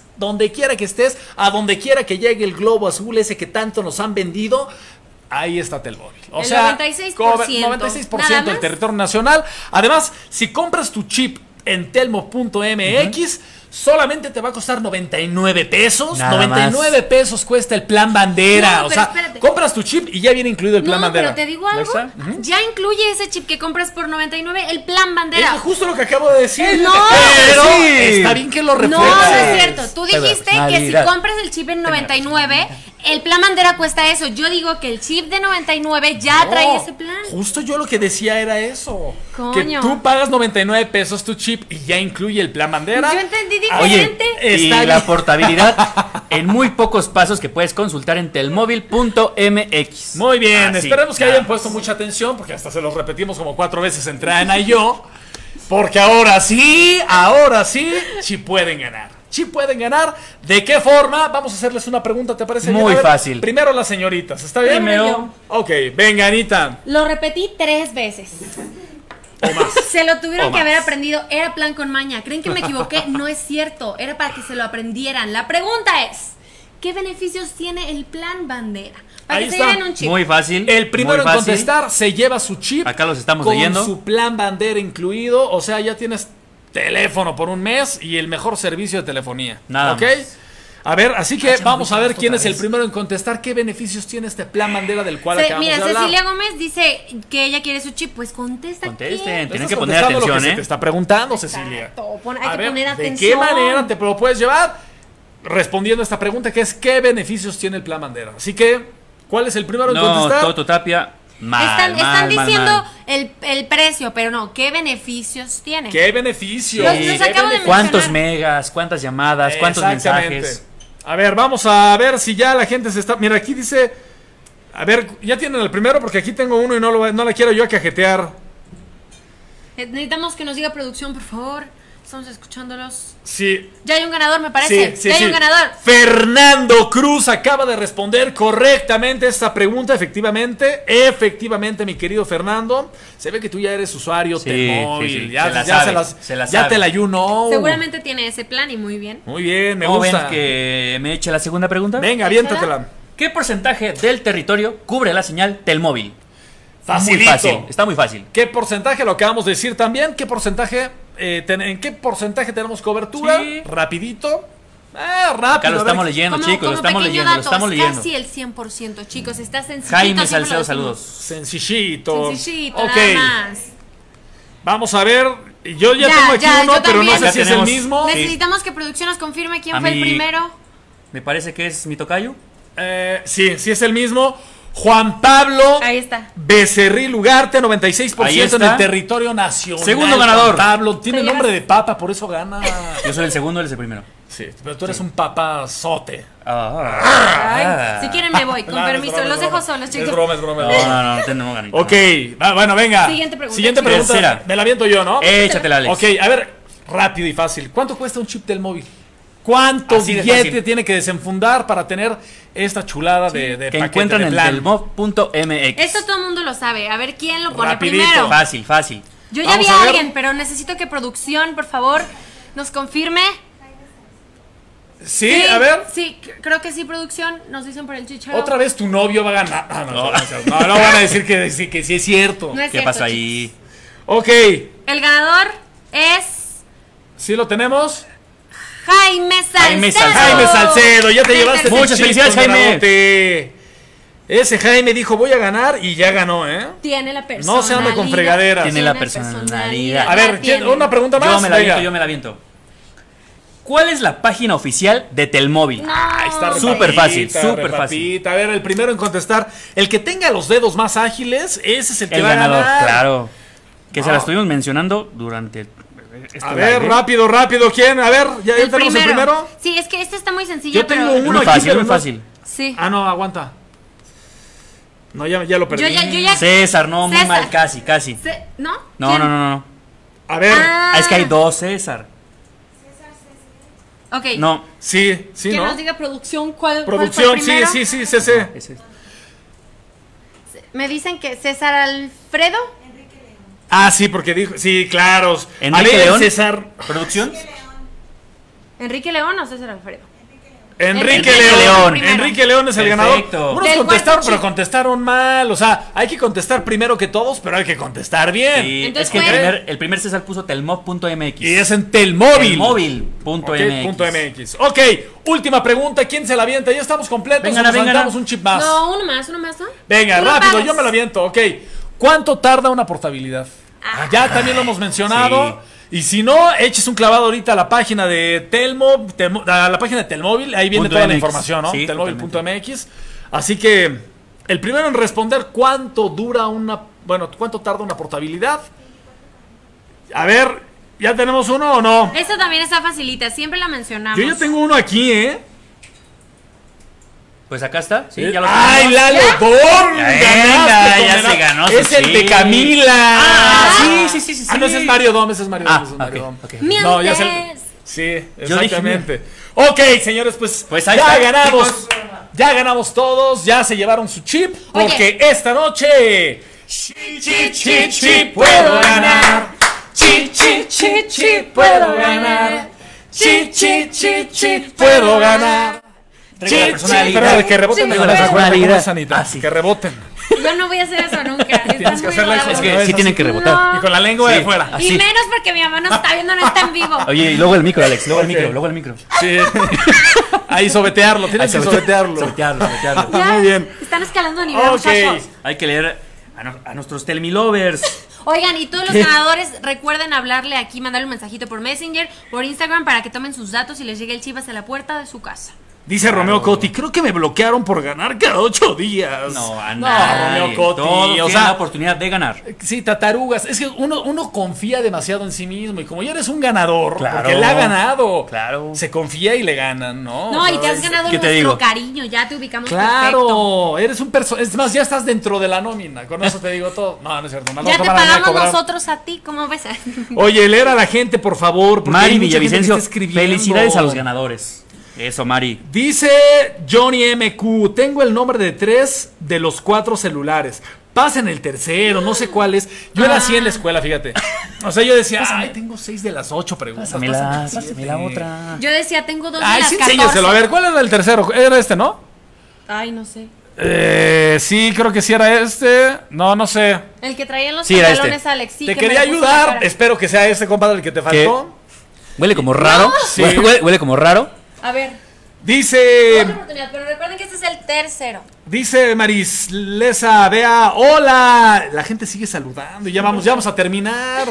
a donde quiera que llegue el globo azul ese que tanto nos han vendido, ahí está Telmóvil. O El sea, 96%, 96% nada del más. territorio nacional. Además, si compras tu chip en telmo.mx, solamente te va a costar 99 pesos. Nada 99 pesos cuesta el plan bandera. No, o pero sea, espérate. compras tu chip y ya viene incluido el plan No, bandera. pero te digo ¿Ya algo. está? Ya incluye ese chip que compras por 99, el plan bandera. Es justo lo que acabo de decir. No. Pero Sí. está bien que lo No, refuerces. no es cierto. Tú dijiste que si Personalidad. compras el chip en 99, el plan bandera cuesta eso. Yo digo que el chip de 99 ya No, trae ese plan. Justo yo lo que decía era eso. Coño. Que tú pagas 99 pesos tu chip y ya incluye el plan bandera. Yo entendí Oye, diferente. y Está la bien. portabilidad en muy pocos pasos que puedes consultar en telmóvil.mx. Muy bien, Así, esperemos que nada hayan más. puesto mucha atención, porque hasta se los repetimos como 4 veces entre Ana y yo. Porque ahora sí, sí pueden ganar. Sí pueden ganar. ¿De qué forma? Vamos a hacerles una pregunta, ¿te parece? Muy bien? A ver, fácil. Primero las señoritas, ¿está bien? Primero. Ok, venga, Anita. Lo repetí 3 veces. O más. Se lo tuvieron O que haber más. aprendido. Era plan con maña. ¿Creen que me equivoqué? No es cierto. Era para que se lo aprendieran. La pregunta es: ¿qué beneficios tiene el plan bandera? Para Ahí que se está. lleven un chip. Muy fácil. El primero muy en fácil. contestar se lleva su chip. Acá los estamos con leyendo. su plan bandera incluido. O sea, ya tienes teléfono por un mes y el mejor servicio de telefonía. Nada ¿Ok? más. A ver, así que vamos a ver quién es otra el vez. primero en contestar. ¿Qué beneficios tiene este plan bandera del cual Se- acabamos mira, de hablar? Cecilia Gómez dice que ella quiere su chip. Pues contesta. Contesten. ¿qué? Estás Tienen que poner contestando lo atención, que se ¿eh? te está preguntando, Cecilia. Exacto, hay A que ver, poner ¿de atención. qué manera te lo puedes llevar? Respondiendo a esta pregunta, que es ¿qué beneficios tiene el plan bandera? Así que, ¿cuál es el primero en No, contestar? Toto Tapia, mal, Están mal, mal, diciendo mal. el precio, pero no, ¿qué beneficios tiene? ¿Qué beneficios? Los ¿Qué acabo de beneficios? ¿Cuántos mencionar. megas? ¿Cuántas llamadas? ¿Cuántos Exactamente. mensajes? A ver, vamos a ver si ya la gente se está... Mira, aquí dice... A ver, ya tienen el primero porque aquí tengo uno y no la quiero yo cajetear. Necesitamos que nos diga producción, por favor. Estamos escuchándolos. Sí. Ya hay un ganador, me parece. Ya hay un ganador. Fernando Cruz acaba de responder correctamente esta pregunta. Efectivamente, mi querido Fernando. Se ve que tú ya eres usuario Sí, Telmóvil. sí, sí. Ya, Se la ya sabe, se la ya sabe. te la you know. Seguramente tiene ese plan y muy bien. Muy bien, me ¿Cómo gusta. ven que me eche la segunda pregunta? Venga, aviéntatela. ¿Qué porcentaje del territorio cubre la señal Telmóvil? Facilito. Muy fácil, está muy fácil. ¿Qué porcentaje? Lo acabamos de decir también. ¿Qué porcentaje? ¿En qué porcentaje tenemos cobertura? Sí. Rapidito. Rápido. Acá lo a ver. estamos leyendo, chicos, lo estamos pequeño leyendo, lo dato, estamos es leyendo. casi el 100%, chicos. Está sencillito. Jaime siempre lo Salcedo, decimos. saludos. Sencillito. Sencillito, Ok. nada más. Vamos a ver. Yo ya tengo aquí ya, uno, yo pero no también. sé Acá si es el tenemos- mismo. Sí. Necesitamos que producción nos confirme quién A fue el mí- primero. Me parece que es mi tocayo. Sí es el mismo. Juan Pablo Ahí está. Becerril Ugarte, 96% Ahí en está. el territorio nacional. Segundo ganador. Juan Pablo tiene Te nombre llevas- de papa, por eso gana. Yo soy el segundo, él es el primero. Sí, pero tú eres un papazote. Ah. Ay, si quieren me voy, con No, es permiso. broma, los es dejo broma. solos, chicos. Es broma, es broma. No tenemos ganito. Ok, bueno, venga. Siguiente pregunta. Siguiente pregunta. Tercera. Me la aviento yo, ¿no? Échatela, Alex. Ok, a ver, rápido y fácil. ¿Cuánto cuesta un chip del móvil? ¿Cuánto Así de billete fácil. tiene que desenfundar para tener esta chulada de Que paquete encuentran de en plan? telmov.mx. Esto todo el mundo lo sabe. A ver quién lo pone Rapidito. primero. Fácil, fácil. Yo ya Vamos vi a a ver. alguien, pero necesito que producción, por favor, nos confirme. Sí, a ver. Sí, creo que sí, producción. Nos dicen por el chicharo. Otra vez tu novio va a ganar. No van a decir que sí es cierto. No es ¿Qué cierto, pasó chicos. ahí? Ok, El ganador es ¿sí lo tenemos? Jaime Salcedo. Jaime Salcedo. Jaime Salcedo, ya te Del llevaste. tercer Muchas tu chip, felicidades, Jaime. grandote. Ese Jaime dijo voy a ganar y ya ganó, ¿eh? Tiene la personalidad. No se ande con fregaderas. Tiene la personalidad. A ver, tiene. una pregunta más. Yo me la Venga. aviento, yo me la aviento. ¿Cuál es la página oficial de Telmóvil? Ahí está, Súper fácil, repapita, súper fácil. repapita. A ver, el primero en contestar. El que tenga los dedos más ágiles, ese es el que El va a ganador, ganar. claro. Que se No. la estuvimos mencionando durante A ver, rápido, ¿quién? A ver, ¿ya tenemos el primero? Sí, es que este está muy sencillo, Yo tengo pero... uno Muy aquí, fácil, pero muy no- fácil. Sí. Ah, no, aguanta. No, ya lo perdí. Yo ya... César, no, muy César. mal, casi. ¿No? No, ¿Quién? no. A ver, Ah. Es que hay dos César. Ok. No, sí, Que ¿no? nos diga producción cuál Producción, fue el primero. sí. ese es. Me dicen que César Alfredo. Ah, sí, porque dijo, sí, claro. Enrique A ver, León. César. ¿Producción? ¿Enrique León o César Alfredo? Enrique Enrique León. León. Enrique León es el Perfecto. ganador. Unos Del contestaron, cuarto pero chip. contestaron mal. O sea, hay que contestar primero que todos, pero hay que contestar bien. Sí, Entonces es que fue- el primer César puso telmov.mx. Y es en Telmóvil. Telmóvil.mx. .mx. Ok, última pregunta. ¿Quién se la avienta? Ya estamos completos. Venga, o nos venga, aventamos no. un chip más. No, uno más, ¿no? Venga, Tú lo rápido, pagas. yo me lo aviento. Ok. ¿Cuánto tarda una portabilidad? Ya también lo hemos mencionado. Y si no, eches un clavado ahorita a la página de a la página de Telmóvil. Ahí viene Punto toda la MX. información, ¿no? Sí, Telmóvil.mx. Así que el primero en responder cuánto dura cuánto tarda una portabilidad. A ver, ¿ya tenemos uno o no? Esta también está facilita, siempre la mencionamos. Yo ya tengo uno aquí, ¿eh? Pues acá está. Sí, ya lo ¡Ay, tenemos. Lalo Don! Ya, ¡Ganaste, ya condenado! se ganó su Es el de chip. Camila. Ah, sí. Ah, no, ese es Mario Dom, ese es Mario Ah, Dom, ese es Mario Dom. ok. No, ya se... Mientes. Sí, Yo dije exactamente. Ok, señores, pues ahí ya está, ganamos. chicos. Ya ganamos todos, ya se llevaron su chip. Oye. Porque esta noche... Chip, puedo ganar. Chip, puedo ganar. Chip, puedo ganar. Traigo la personalidad. Pero que reboten Sí, de la la personalidad. sanita. Ah, sí. Que reboten. Yo no voy a hacer eso nunca. Tienes que hacerla, Es es que sí tienen que rebotar. Y con la lengua Sí. de fuera. Así. Y menos porque mi mamá no está viendo, no está en vivo. Oye, y luego el micro, Alex. Luego Ok. luego el micro. Sí. Ahí sobetearlo, tienes que sobetearlo. Sobetearlo. Ya, Muy bien. Están escalando de nivel, Ok. muchachos. Hay que leer a nuestros Telmilovers. Oigan, y todos los ganadores recuerden hablarle aquí, mandarle un mensajito por Messenger, por Instagram, para que tomen sus datos y les llegue el chip hasta la puerta de su casa. Dice Romeo Cotti, creo que me bloquearon por ganar cada 8 días. No, a No, nadie. Romeo Cotti. Todos O tienen sea, la oportunidad de ganar. sí, tatarugas. Es que uno confía demasiado en sí mismo. Y como ya eres un ganador, Claro. porque le ha ganado, Claro. se confía y le ganan, ¿no? No, y te has ¿Sabes? ganado ¿qué te nuestro digo? cariño, ya te ubicamos Claro, perfecto. eres un es más, ya estás dentro de la nómina. Con eso te digo todo. No, no es cierto. Ya te pagamos nosotros a ti, ¿cómo ves? Oye, leer a la gente, por favor. porque Mari hay mucha gente que Villavicencio, está escribiendo. felicidades a los ganadores. Eso, Mari. Dice Johnny MQ, tengo el nombre de 3 de los 4 celulares. Pasen el tercero, no sé cuál es. Yo era así en la escuela, fíjate. O sea, yo decía, ay, tengo 6 de las 8 preguntas. Pásame pásame la 7. otra. Yo decía, tengo 2 de Ay, las sí, 14. enséñaselo. A ver, ¿cuál era el tercero? Era este, ¿no? Ay, no sé. Sí, creo que sí era este. No, no sé. El que traía en los Sí, era pantalones, este. Alex. Sí, Te que quería me lo puso en la ayudar. cara. Espero que sea este, compadre, el que te faltó. Huele como raro. Sí. Huele como raro. A ver, Dice. otra oportunidad, pero recuerden que este es el tercero. Dice Marislesa, vea, hola. La gente sigue saludando y ya vamos a terminar.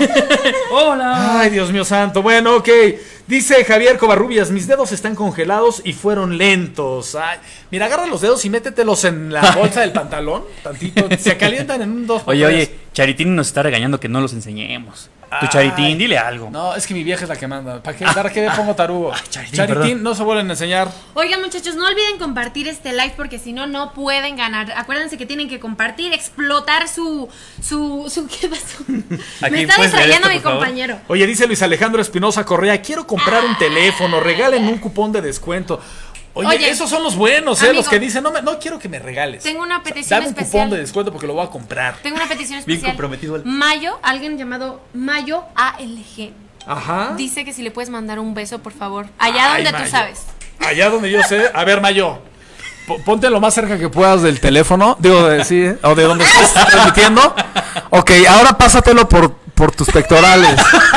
Hola. Ay, Dios mío santo. Bueno, ok. Dice Javier Covarrubias, mis dedos están congelados y fueron lentos. Ay, mira, agarra los dedos y métetelos en la bolsa del pantalón. Tantito. Se calientan en un 2 por 3. Oye, Charitín nos está regañando que no los enseñemos. Tu Charitín, dile algo. No, es que mi vieja es la que manda. ¿Para qué le pongo tarugo? Charitín, Charitín, perdón. no se vuelven a enseñar. Oigan, muchachos, no olviden compartir este live porque si no, no pueden ganar. Acuérdense que tienen que compartir, explotar su ¿qué pasó? Aquí Me está puedes leer distrayendo esto, mi por favor. compañero. Oye, dice Luis Alejandro Espinosa Correa, quiero comprar un teléfono, regalen un cupón de descuento. Oye, esos son los buenos, amigo, los que dicen, no quiero que me regales. Tengo una petición Dame un especial. cupón de descuento porque lo voy a comprar. Tengo una petición Bien especial. comprometido él. Mayo, alguien llamado Mayo ALG. Ajá. Dice que si le puedes mandar un beso, por favor. Allá Ay, donde Mayo. tú sabes. Allá donde yo sé. A ver, Mayo, ponte lo más cerca que puedas del teléfono. Digo, o de donde estés transmitiendo. Ok, ahora pásatelo por tus pectorales.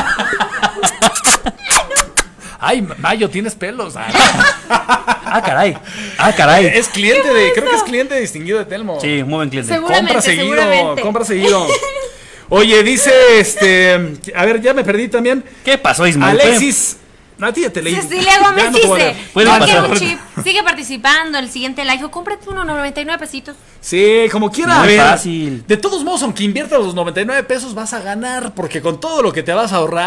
Ay, Mayo, tienes pelos. Ah, caray. Es cliente creo que es cliente distinguido de Telmo. Sí, muy buen cliente. Seguramente, seguramente. Compra seguido. Oye, dice a ver, ya me perdí también. ¿Qué pasó, Ismael? Alexis, a ti ya te leí. Cecilia Gómez Ya no te voy a dice, leer. Pueden no quiero pasar. un chip, sigue participando, el siguiente live, o cómprate uno, 99 pesitos. Sí, como quiera. Muy a ver, fácil. De todos modos, aunque inviertas los 99 pesos, vas a ganar. Porque con todo lo que te vas a ahorrar,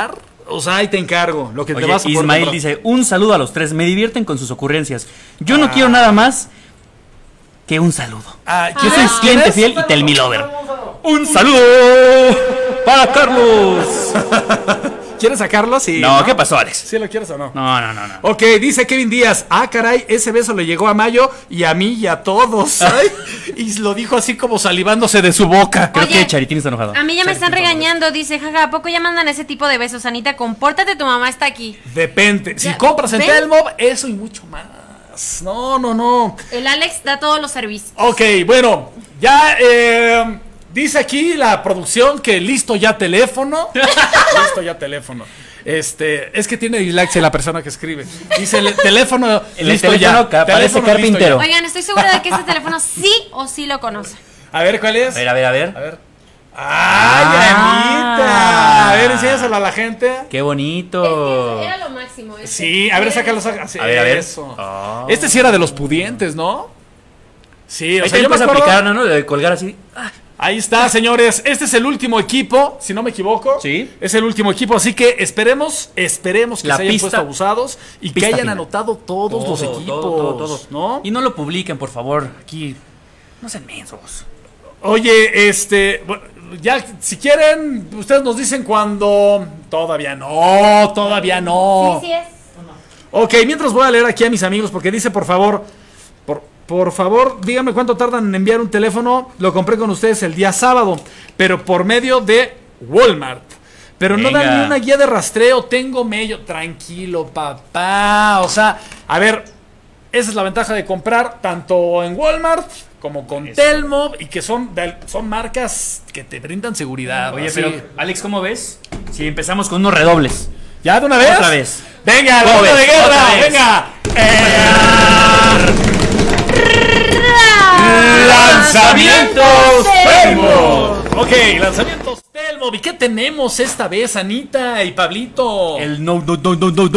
O sea, ahí te encargo lo que Oye, te vas a poder Ismael comprar. dice, un saludo a los tres, me divierten con sus ocurrencias. Yo no quiero nada más que un saludo. Yo soy cliente fiel y Tell Me Lover. ¡Un saludo para Carlos! ¿Quieres sacarlo? Sí. No, ¿qué pasó, Alex? ¿Sí lo quieres o no? No. Ok, dice Kevin Díaz. Ah, caray, ese beso le llegó a Mayo y a mí y a todos. Ay, y lo dijo así como salivándose de su boca. Creo Oye, que Charitín está enojado. A mí ya me están regañando, dice, jaja, ¿a poco ya mandan ese tipo de besos, Anita? Compórtate, tu mamá está aquí. Depende. Si Ya, compras en ¿ven? Telmob, eso y mucho más. No. El Alex da todos los servicios. Ok, bueno, ya dice aquí la producción que listo ya teléfono. Listo ya teléfono. Es que tiene dislexia la persona que escribe. Dice el teléfono. El listo teléfono ya. parece Teléfono carpintero. listo Oigan, estoy segura de que este teléfono sí o sí lo conoce. ya. A ver, ¿cuál es? A ver. A ver. ¡Ay, Anita! A ver, enséñaselo a la gente. ¡Qué bonito! Era lo máximo. Sí, a ver, sácalo. Sí, A ver. Eso. Oh. Este sí era de los pudientes, ¿no? Sí, o Ahí sea, te yo me puedes acuerdo. aplicar, ¿no? De colgar así. Ahí está, señores. Este es el último equipo, si no me equivoco. Sí. Es el último equipo, así que esperemos que La se hayan pista- puesto abusados y que pista hayan final. anotado todos los equipos, todo. ¿no? Y no lo publiquen, por favor. Aquí, no sean mensos. Oye, bueno, ya, si quieren, ustedes nos dicen cuando. Todavía no. Sí es. Ok, mientras voy a leer aquí a mis amigos, porque dice, por favor, por favor, díganme cuánto tardan en enviar un teléfono. Lo compré con ustedes el día sábado, pero por medio de Walmart. Pero no Venga. dan ni una guía de rastreo, tengo medio. Tranquilo, papá. O sea, a ver, esa es la ventaja de comprar tanto en Walmart como con Eso. Telmob, y que son marcas que te brindan seguridad. Oye, así. pero, Alex, ¿cómo ves? Si empezamos con unos redobles. ¿Ya de una vez? Otra vez. Venga, la ¿Cómo onda de ves? guerra, Otra vez. venga. ¡Lanzamientos Telmo. Ok, lanzamientos Telmo. ¿Y qué tenemos esta vez, Anita y Pablito? El no, 8.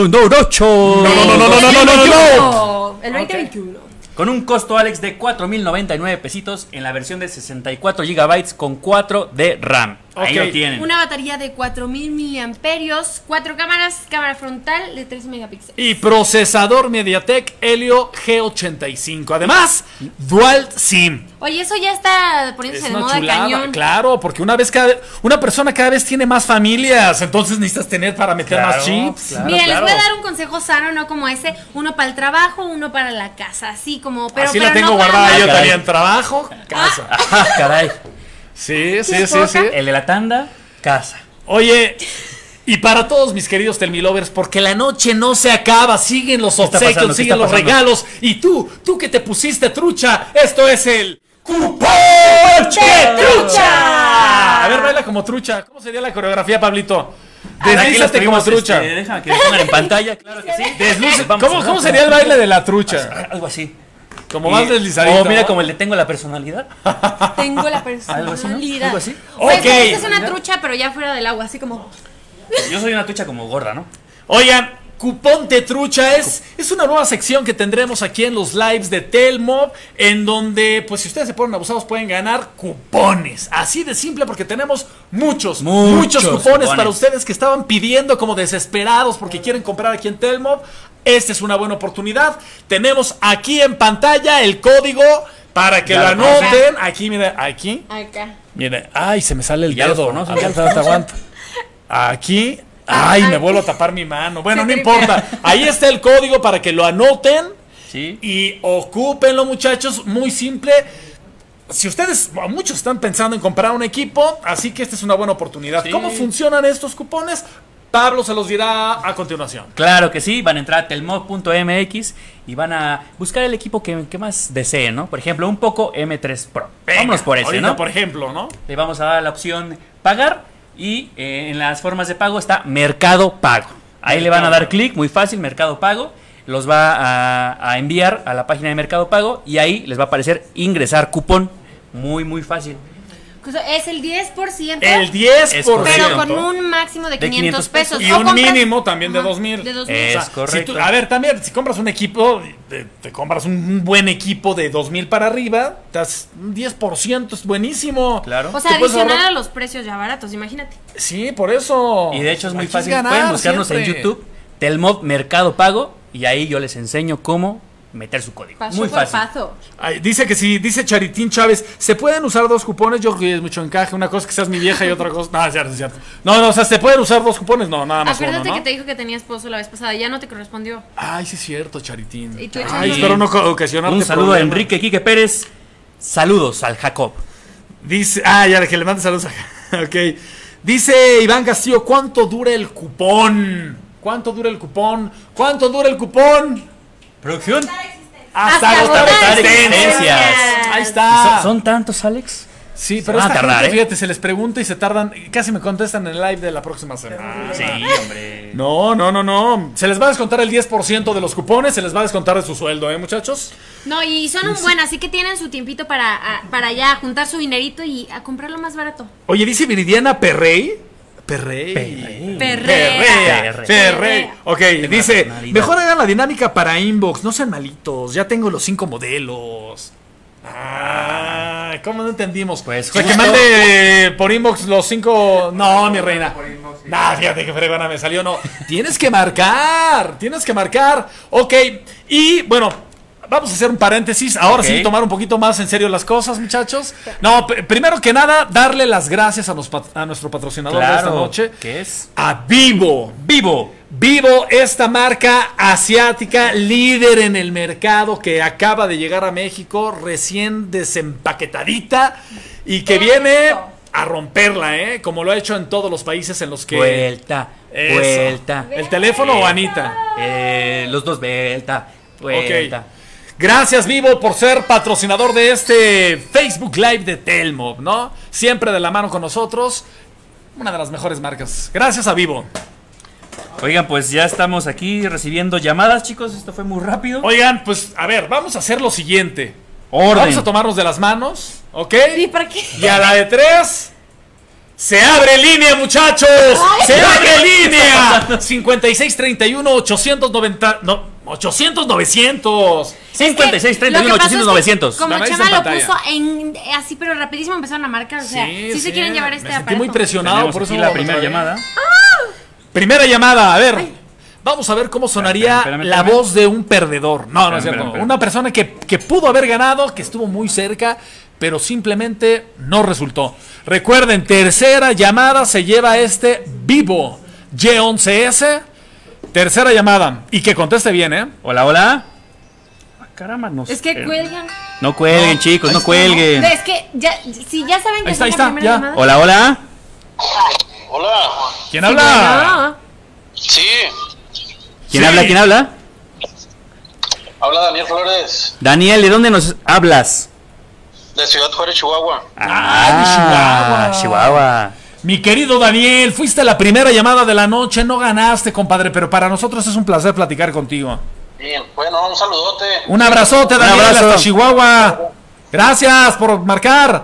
No, el 2021. Con un costo, Alex, de 4,099 pesitos en la versión de 64 GB con 4 de RAM. Ahí Ok. lo tienen. Una batería de 4000 miliamperios, 4 cámaras, cámara frontal de 3 megapíxeles. Y procesador MediaTek Helio G85. Además, Dual SIM. Oye, eso ya está poniéndose Es de una moda chulada, cañón. claro, porque una persona cada vez tiene más familias, entonces necesitas tener para meter Claro, más chips. claro. Miren, claro. les voy a dar un consejo sano, no como ese, uno para el trabajo, uno para la casa, así como, pero Así pero la tengo no para guardada más. yo Caray. también. Trabajo, casa. Ah, caray. Sí. El de la tanda, casa. Oye, y para todos mis queridos Telmilovers, porque la noche no se acaba, siguen los está obsequios, pasando? ¿Qué siguen está los pasando? regalos, y tú que te pusiste trucha, esto es el cupón ¡De trucha! A ver, baila como trucha. ¿Cómo sería la coreografía, Pablito? Aquí los Deslízate como tuvimos, trucha. Déjame que lo pongan en pantalla, claro que sí. Desliza- Vamos, ¿Cómo vamos. sería el baile de la trucha? Algo así. Como más Y- deslizadito. Oh, mira ¿no? como el de tengo la personalidad. Tengo la Algo así, ¿no? personalidad. Algo así. Pues, Ok. esta es una trucha, pero ya fuera del agua, así como. Yo soy una tucha como gorda, ¿no? Oigan, cupón de trucha es una nueva sección que tendremos aquí en los lives de Telmob, en donde, pues si ustedes se ponen abusados, pueden ganar cupones. Así de simple, porque tenemos muchos Muchos cupones cupones. para ustedes que estaban pidiendo como desesperados porque quieren comprar aquí en Telmob. Esta es una buena oportunidad. Tenemos aquí en pantalla el código para que Ya lo lo anoten. Aquí, mira, aquí. Acá. Mire, ay, se me sale el Ya los dedo. conocen, Aguanta. Aquí. Ay, me vuelvo a tapar mi mano. Bueno, Se no tripea. importa. Ahí está el código para que lo anoten Sí. y ocúpenlo, muchachos. Muy simple. Si ustedes, muchos están pensando en comprar un equipo, así que esta es una buena oportunidad. Sí. ¿Cómo funcionan estos cupones? Pablo se los dirá a continuación. Claro que sí, van a entrar a telmod.mx y van a buscar el equipo que más deseen, ¿no? Por ejemplo, un Poco M3 Pro. Vámonos por ese, ahorita, ¿no? por ejemplo, ¿no? Le vamos a dar la opción pagar y en las formas de pago está Mercado Pago. Ahí le van a dar clic, muy fácil, Mercado Pago. Los va a enviar a la página de Mercado Pago y ahí les va a aparecer ingresar cupón. Muy fácil. Es el 10%. El 10%. Pero con un máximo de 500 pesos. Y O un compras- mínimo también de Ajá, 2,000. De 2,000. Es O sea, correcto. a ver, también, si compras un equipo, te compras un buen equipo de 2,000 para arriba, te das un 10%, es buenísimo. Claro. O sea, Te puedes adicional ahorrar- a los precios ya baratos, imagínate. Sí, por eso. Y de hecho es muy Aquí fácil. ganar Pueden buscarnos en siempre. YouTube, Telmob Mercado Pago, y ahí yo les enseño cómo meter su código. Paso Muy por fácil. paso. Ay, dice que sí, dice Charitín Chávez, ¿se pueden usar 2 cupones? Yo creo que es mucho encaje, una cosa que seas mi vieja y otra cosa. No, es cierto, es cierto. No, o sea, ¿se pueden usar 2 cupones? No, nada más Acuérdate uno, ¿no? que te dijo que tenía esposo la vez pasada, ya no te correspondió. Ay, sí es cierto, Charitín. Y tú Ay, echando- espero no ocasionarte Un saludo problemas. a Enrique Quique Pérez. Saludos al Jacob. Dice, ya que le mande saludos a... Ok. Dice Iván Castillo, ¿cuánto dura el cupón? ¿Cuánto dura el cupón? ¿Cuánto dura el cupón? Producción. Hasta agotar agotar existencias. existencias. Ahí está. ¿Son tantos, Alex? Sí, pero van a esta tardar, gente, ¿eh? fíjate, se les pregunta y se tardan, casi me contestan en el live de la próxima semana. Sí, hombre. No. Se les va a descontar el 10% de los cupones, se les va a descontar de su sueldo, muchachos? No, y son un buen, así que tienen su tiempito para ya juntar su dinerito y a comprarlo más barato. Oye, dice Viridiana Perrey. Perrey. Ok, dice, personalidad. mejor hagan la dinámica para inbox, no sean malitos, ya tengo los 5 modelos. Ah, ¿cómo no entendimos? Pues o sea, que justo- mande por inbox los 5. No, mi reina. Nah, fíjate que fregona me salió, no. Tienes que marcar. Ok, y bueno, vamos a hacer un paréntesis. Ahora Ok. sí, tomar un poquito más en serio las cosas, muchachos. No, primero que nada, darle las gracias a nuestro patrocinador de esta Claro. noche. ¿Qué es? A Vivo. Vivo. Vivo, esta marca asiática líder en el mercado que acaba de llegar a México, recién desempaquetadita y que viene a romperla, como lo ha hecho en todos los países en los que... Vuelta. Eso. Vuelta. ¿El teléfono o Anita? Los dos, vuelta. Vuelta. Ok. Gracias, Vivo, por ser patrocinador de este Facebook Live de Telmob, ¿no? Siempre de la mano con nosotros. Una de las mejores marcas. Gracias a Vivo. Oigan, pues ya estamos aquí recibiendo llamadas, chicos. Esto fue muy rápido. Oigan, pues, a ver, vamos a hacer lo siguiente. Orden. Vamos a tomarnos de las manos, ¿ok? ¿Y para qué? Y a la de 3... ¡Se abre línea, muchachos! ¡Se abre línea! 5631-890... No, 800-900. 56 Lo 31 que pasó 800 es que 900. Como La vais Chema en lo pantalla. puso así, pero rapidísimo empezaron a marcar. O sea, sí se quieren llevar este me sentí aparato. muy presionado, Tenemos por eso aquí la primera llamada. Primera llamada, a ver. Vamos a ver cómo sonaría Espérame. la voz de un perdedor. No, no es Espérame, cierto. espérame. Una persona que pudo haber ganado, que estuvo muy cerca, pero simplemente no resultó. Recuerden, tercera llamada se lleva este Vivo Y11S. Tercera llamada. Y que conteste bien, ¿eh? Hola, hola. Ah, caramba, no sé. Es que cuelgan. No cuelguen, chicos, no cuelguen. Es que si ya saben que Ahí está, es ahí la está, primera ya. llamada. Hola, hola. Hola, ¿Quién habla? sí, ¿Quién Sí. habla? ¿Quién habla? habla Daniel Flores, Daniel, ¿de dónde nos hablas? de Ciudad Juárez, Chihuahua. Ah, de Chihuahua. Mi querido Daniel, fuiste la primera llamada de la noche, no ganaste, compadre, pero para nosotros es un placer platicar contigo. Bien, bueno, un saludote. Un abrazote, Un Daniel, abrazo. hasta Chihuahua. Gracias por marcar.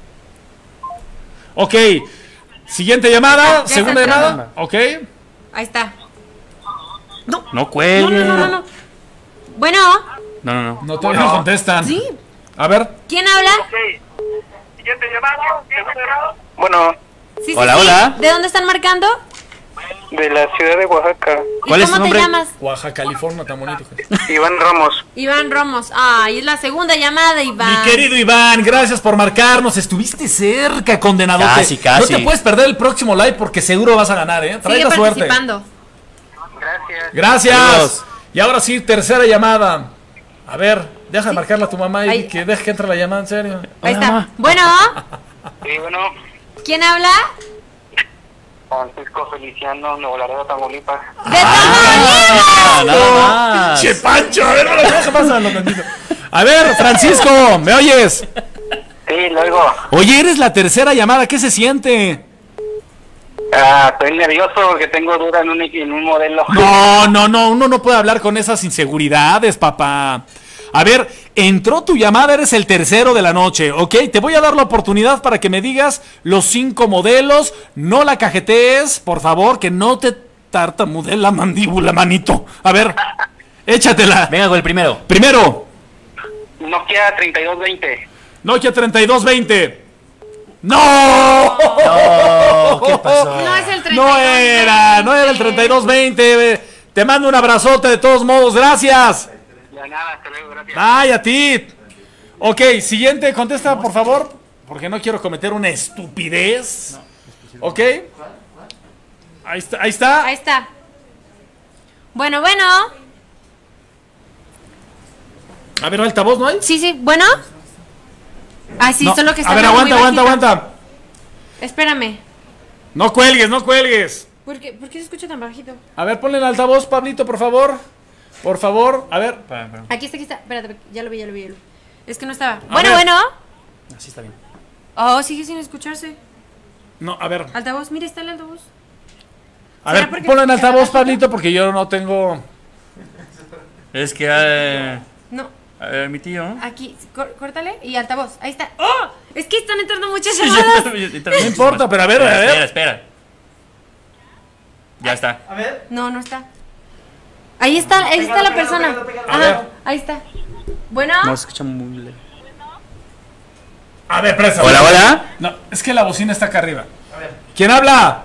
Ok, siguiente llamada, Ya segunda está llamada. entrando. Ok. Ahí está. No cuelguen. No. Bueno, No. No todavía no contestan. sí. A ver. ¿Quién habla? Siguiente llamada. Bueno, Sí, Hola, hola. ¿De dónde están marcando? de la ciudad de Oaxaca, ¿Y ¿Cuál es cómo tu te nombre? llamas? Oaxaca, California, tan bonito. Iván Ramos. Iván Ramos. Ay, es la segunda llamada, Iván. Mi querido Iván, gracias por marcarnos. Estuviste cerca, condenadote. Casi. No te puedes perder el próximo live porque seguro vas a ganar, ¿eh? Sigue Traiga suerte. participando. Gracias. Gracias. Saludos. Y ahora sí, tercera llamada. A ver, deja de marcarla a tu mamá y Ay. que deje que entre la llamada, en serio. Ahí Hola, está. mamá. Bueno, Sí, bueno, ¿quién habla? Francisco Feliciano, Nuevo Laredo, Tamaulipas. ¡De Tamaulipas! Nada más. Che, Pancho, a ver, deja pasarlo tantito. A ver, Francisco, ¿me oyes? Sí, luego. Oye, eres la tercera llamada, ¿qué se siente? Estoy nervioso porque tengo duda en un modelo. No, uno no puede hablar con esas inseguridades, papá. A ver, entró tu llamada, eres el tercero de la noche, ¿ok? Te voy a dar la oportunidad para que me digas los 5 modelos. No la cajetees, por favor, que no te tartamude la mandíbula, manito. A ver, échatela. Venga con el primero. Primero, Nokia 3220. Nokia 3220. ¡No! No, ¿qué pasó? No es el 32. No era el 3220. Te mando un abrazote de todos modos, gracias. Ya nada, hasta luego, gracias. Ay, a ti. Ok, siguiente, contesta por favor, porque no quiero cometer una estupidez. Ok. Ahí está, ahí está. Ahí está. Bueno. A ver, altavoz, ¿no hay? Sí, bueno. Ah, sí, No. solo que está A ver, hablando muy aguanta. bajito. Espérame. No cuelgues. ¿Por qué se escucha tan bajito? A ver, ponle el altavoz, Pablito, por favor. Por favor, a ver. Aquí está. Espérate, ya lo vi. Es que no estaba. A ver. Bueno. Así está bien. Oh, sigue sin escucharse. No, a ver. Altavoz, mira, está el altavoz. A ¿Será ver, porque ponlo en se altavoz, bajito? Pablito, porque yo no tengo. Es que, No, a ver, mi tío. aquí, córtale y altavoz. Ahí está. ¡Oh! Es que están entrando muchas llamadas. No importa, pero a ver, Espera. Ya está. No está. Ahí está la persona. A ver. Ahí está. Bueno. No se escucha muy lejos. A ver, presa. Hola. No, es que la bocina está acá arriba. A ver. ¿Quién habla?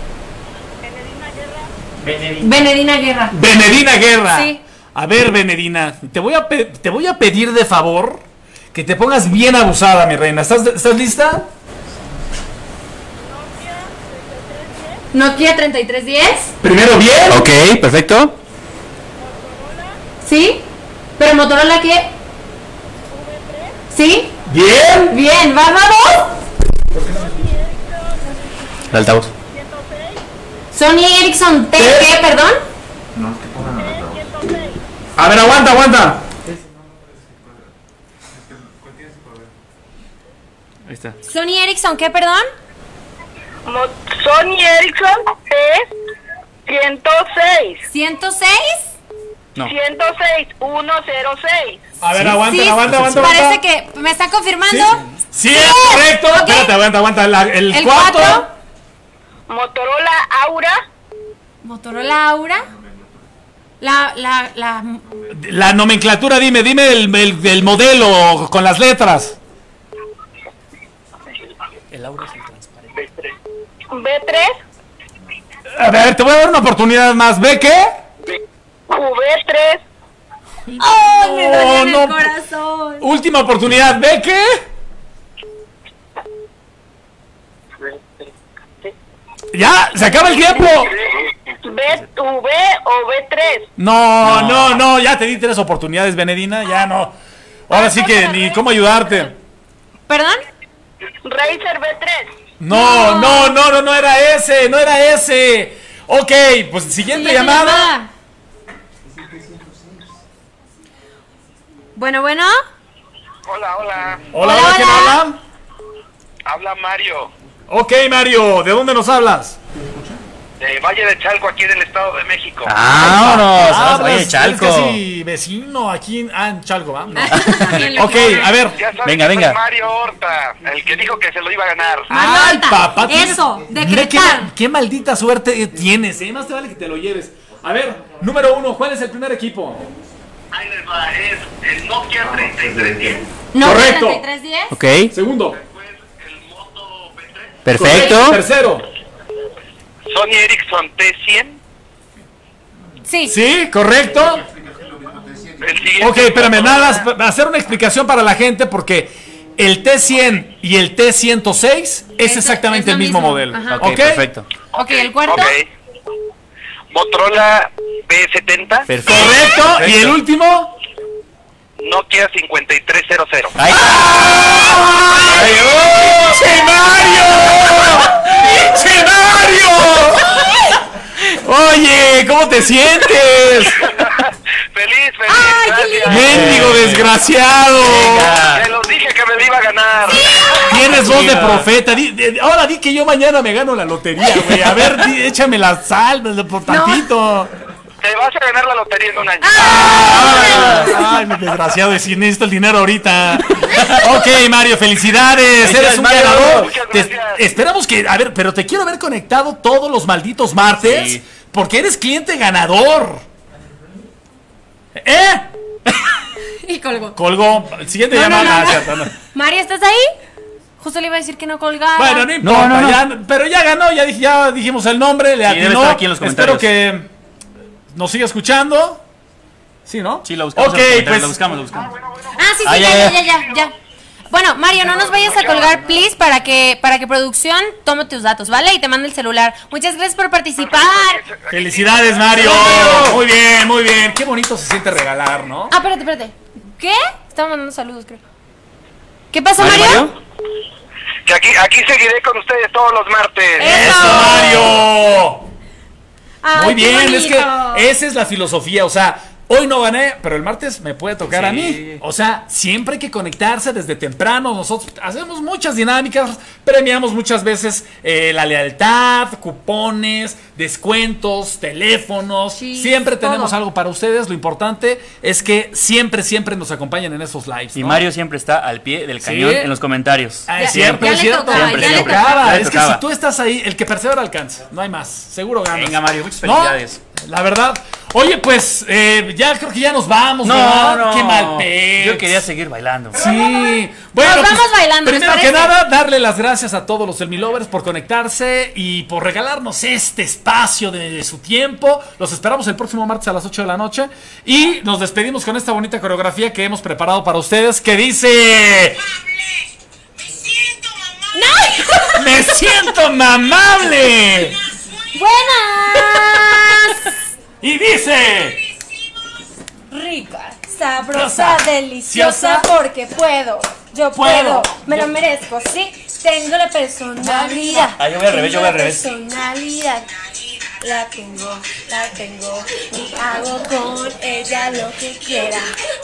Benedina Guerra. Benedina Guerra. Sí. A ver, Benedina, te voy a pedir de favor que te pongas bien abusada, mi reina. ¿Estás lista? Nokia 3310. Primero bien. Ok, perfecto. ¿Sí? ¿Pero Motorola qué? ¿Sí? Bien. Bien, vamos. El altavoz. Sony Ericsson T, ¿qué? Perdón. A ver, aguanta. Ahí está. Sony Ericsson, ¿qué? Perdón. Sony Ericsson T106. 106. No. 106, 106. A ver, Sí, aguanta. Parece que me está confirmando. Sí, es correcto. Ok. Espérate, aguanta. El El 4. 4. Motorola Aura. Motorola Aura. La nomenclatura, dime el modelo con las letras. El aura es el transparente. B3. A ver, te voy a dar una oportunidad más. ¿Ve qué? V3. ¡Ay, me duele en no. el corazón! Última oportunidad. ¿Ve qué? Ya, se acaba el tiempo. V o V3. No, ya te di 3 oportunidades, Benedina, ya no. Ahora sí que ni cómo ayudarte. ¿Perdón? Razer V3. No era ese. Ok, pues siguiente llamada. Bueno. Hola. Hola, Hola. ¿quién habla? Habla Mario, Ok, Mario, ¿de dónde nos hablas? de Valle de Chalco, aquí del Estado de México. Vámonos. Oye, Es Chalco. casi vecino aquí en Chalco, ¿va? No. Ok. Ok, a ver. Ya sabes Venga, que soy venga. Mario Horta, el que dijo que se lo iba a ganar. Ay, Marta, papá. eso, Mira decretar. qué maldita suerte tienes, ¿eh? Más te vale que te lo lleves. A ver, número 1, ¿cuál es el primer equipo? Ahí les va, es el Nokia 3310. No, Correcto. 3310. Ok, Segundo. Después el Moto V3. perfecto. Tercero. Sony Ericsson T100. Sí. Sí, correcto. El siguiente. Ok, espérame, nada más hacer una explicación para la gente porque el T100 y el T106 es Es exactamente lo el mismo mismo. modelo. Ajá. Ok, perfecto. Ok, el cuarto. Ok. Motorola B70. Perfecto. Correcto. Y el último. Nokia 5300. Ahí está. ¡Pinche Mario! ¡Pinche Mario! Oye, ¿cómo te sientes? Feliz, Ay, qué gracias. ¡Mendigo desgraciado! Venga. Te los dije que me lo iba a ganar. Tienes voz de profeta. Ahora di que yo mañana me gano la lotería, güey. A ver, échame la sal por tantito. Te va vas a ganar la lotería en un año. Ay, mi desgraciado, y si necesito el dinero ahorita. Ok, Mario, felicidades. Eres un Mario. ganador. Muchas gracias. Esperamos que, a ver, pero te quiero ver conectado todos los malditos martes, Sí. porque eres cliente ganador. ¿Eh? Y colgó. Colgó. Siguiente No, llamada. no, no, no. Cierto, no. Mario, ¿estás ahí? Justo le iba a decir que no colgara. Bueno, no importa, no. ya, pero ya ganó, ya dijimos el nombre, le debe atinó. estar aquí en los Espero comentarios. que nos siga escuchando. Sí, ¿no? Sí, lo buscamos. Ok, en los comentarios, pues lo buscamos. Ah, sí, Ah, ya. Bueno, Mario, no nos vayas a colgar, please, para que producción tome tus datos, ¿vale? Y te mande el celular. Muchas gracias por participar. Felicidades, Mario. Muy bien. Qué bonito se siente regalar, ¿no? Ah, espérate. ¿Qué? Estaba mandando saludos, creo. ¿Qué pasó, Mario? Que aquí seguiré con ustedes todos los martes. ¡Eso, Mario! Ay, Muy qué bien, es que bonito. esa es la filosofía, o sea, hoy no gané, pero el martes me puede tocar a mí. O sea, siempre hay que conectarse desde temprano. Nosotros hacemos muchas dinámicas, premiamos muchas veces la lealtad, cupones, descuentos, teléfonos. Sí, siempre tenemos todo. algo para ustedes. Lo importante es que siempre nos acompañen en esos lives, Y ¿no? Mario siempre está al pie del cañón en los comentarios. Ah, Ya- es cierto, ya es le cierto. tocaba, ya Le le tocaba. tocaba. Es que tocaba. si tú estás ahí, el que persevera alcanza. No hay más. Seguro ganas. Venga, Mario, muchas ¿No? felicidades. La verdad. Oye, pues ya creo que ya nos vamos, No, ¿verdad? no. Qué mal pex. Yo quería seguir bailando. Sí. Bueno, Nos vamos bailando, ¿les primero que parece? nada, darle las gracias a todos los Elmilovers por conectarse y por regalarnos este espacio de su tiempo. Los esperamos el próximo martes a las 8 de la noche. Y nos despedimos con esta bonita coreografía que hemos preparado para ustedes que dice... ¡Me siento mamable! ¡Buenas! Y dice... Rica, sabrosa, deliciosa, deliciosa, porque puedo, yo puedo, puedo, me lo merezco, sí, tengo la personalidad. Ah, yo voy al revés, yo voy al revés. Personalidad, la tengo, y hago con ella lo que quiera.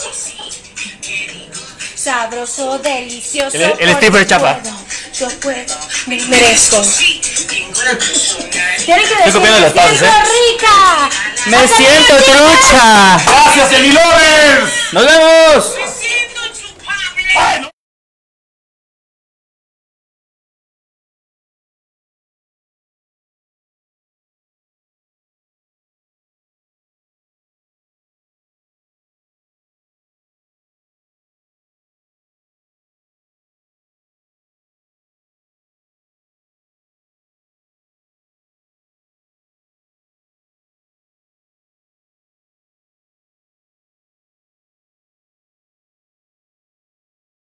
Sabroso, delicioso, El porque Steve Chapa. puedo, yo puedo, me merezco. Tienen que decir, copiando me las pausas, siento rica. ¡Me Hasta siento luego. trucha! ¡Gracias, Elmilovers! ¡Nos vemos!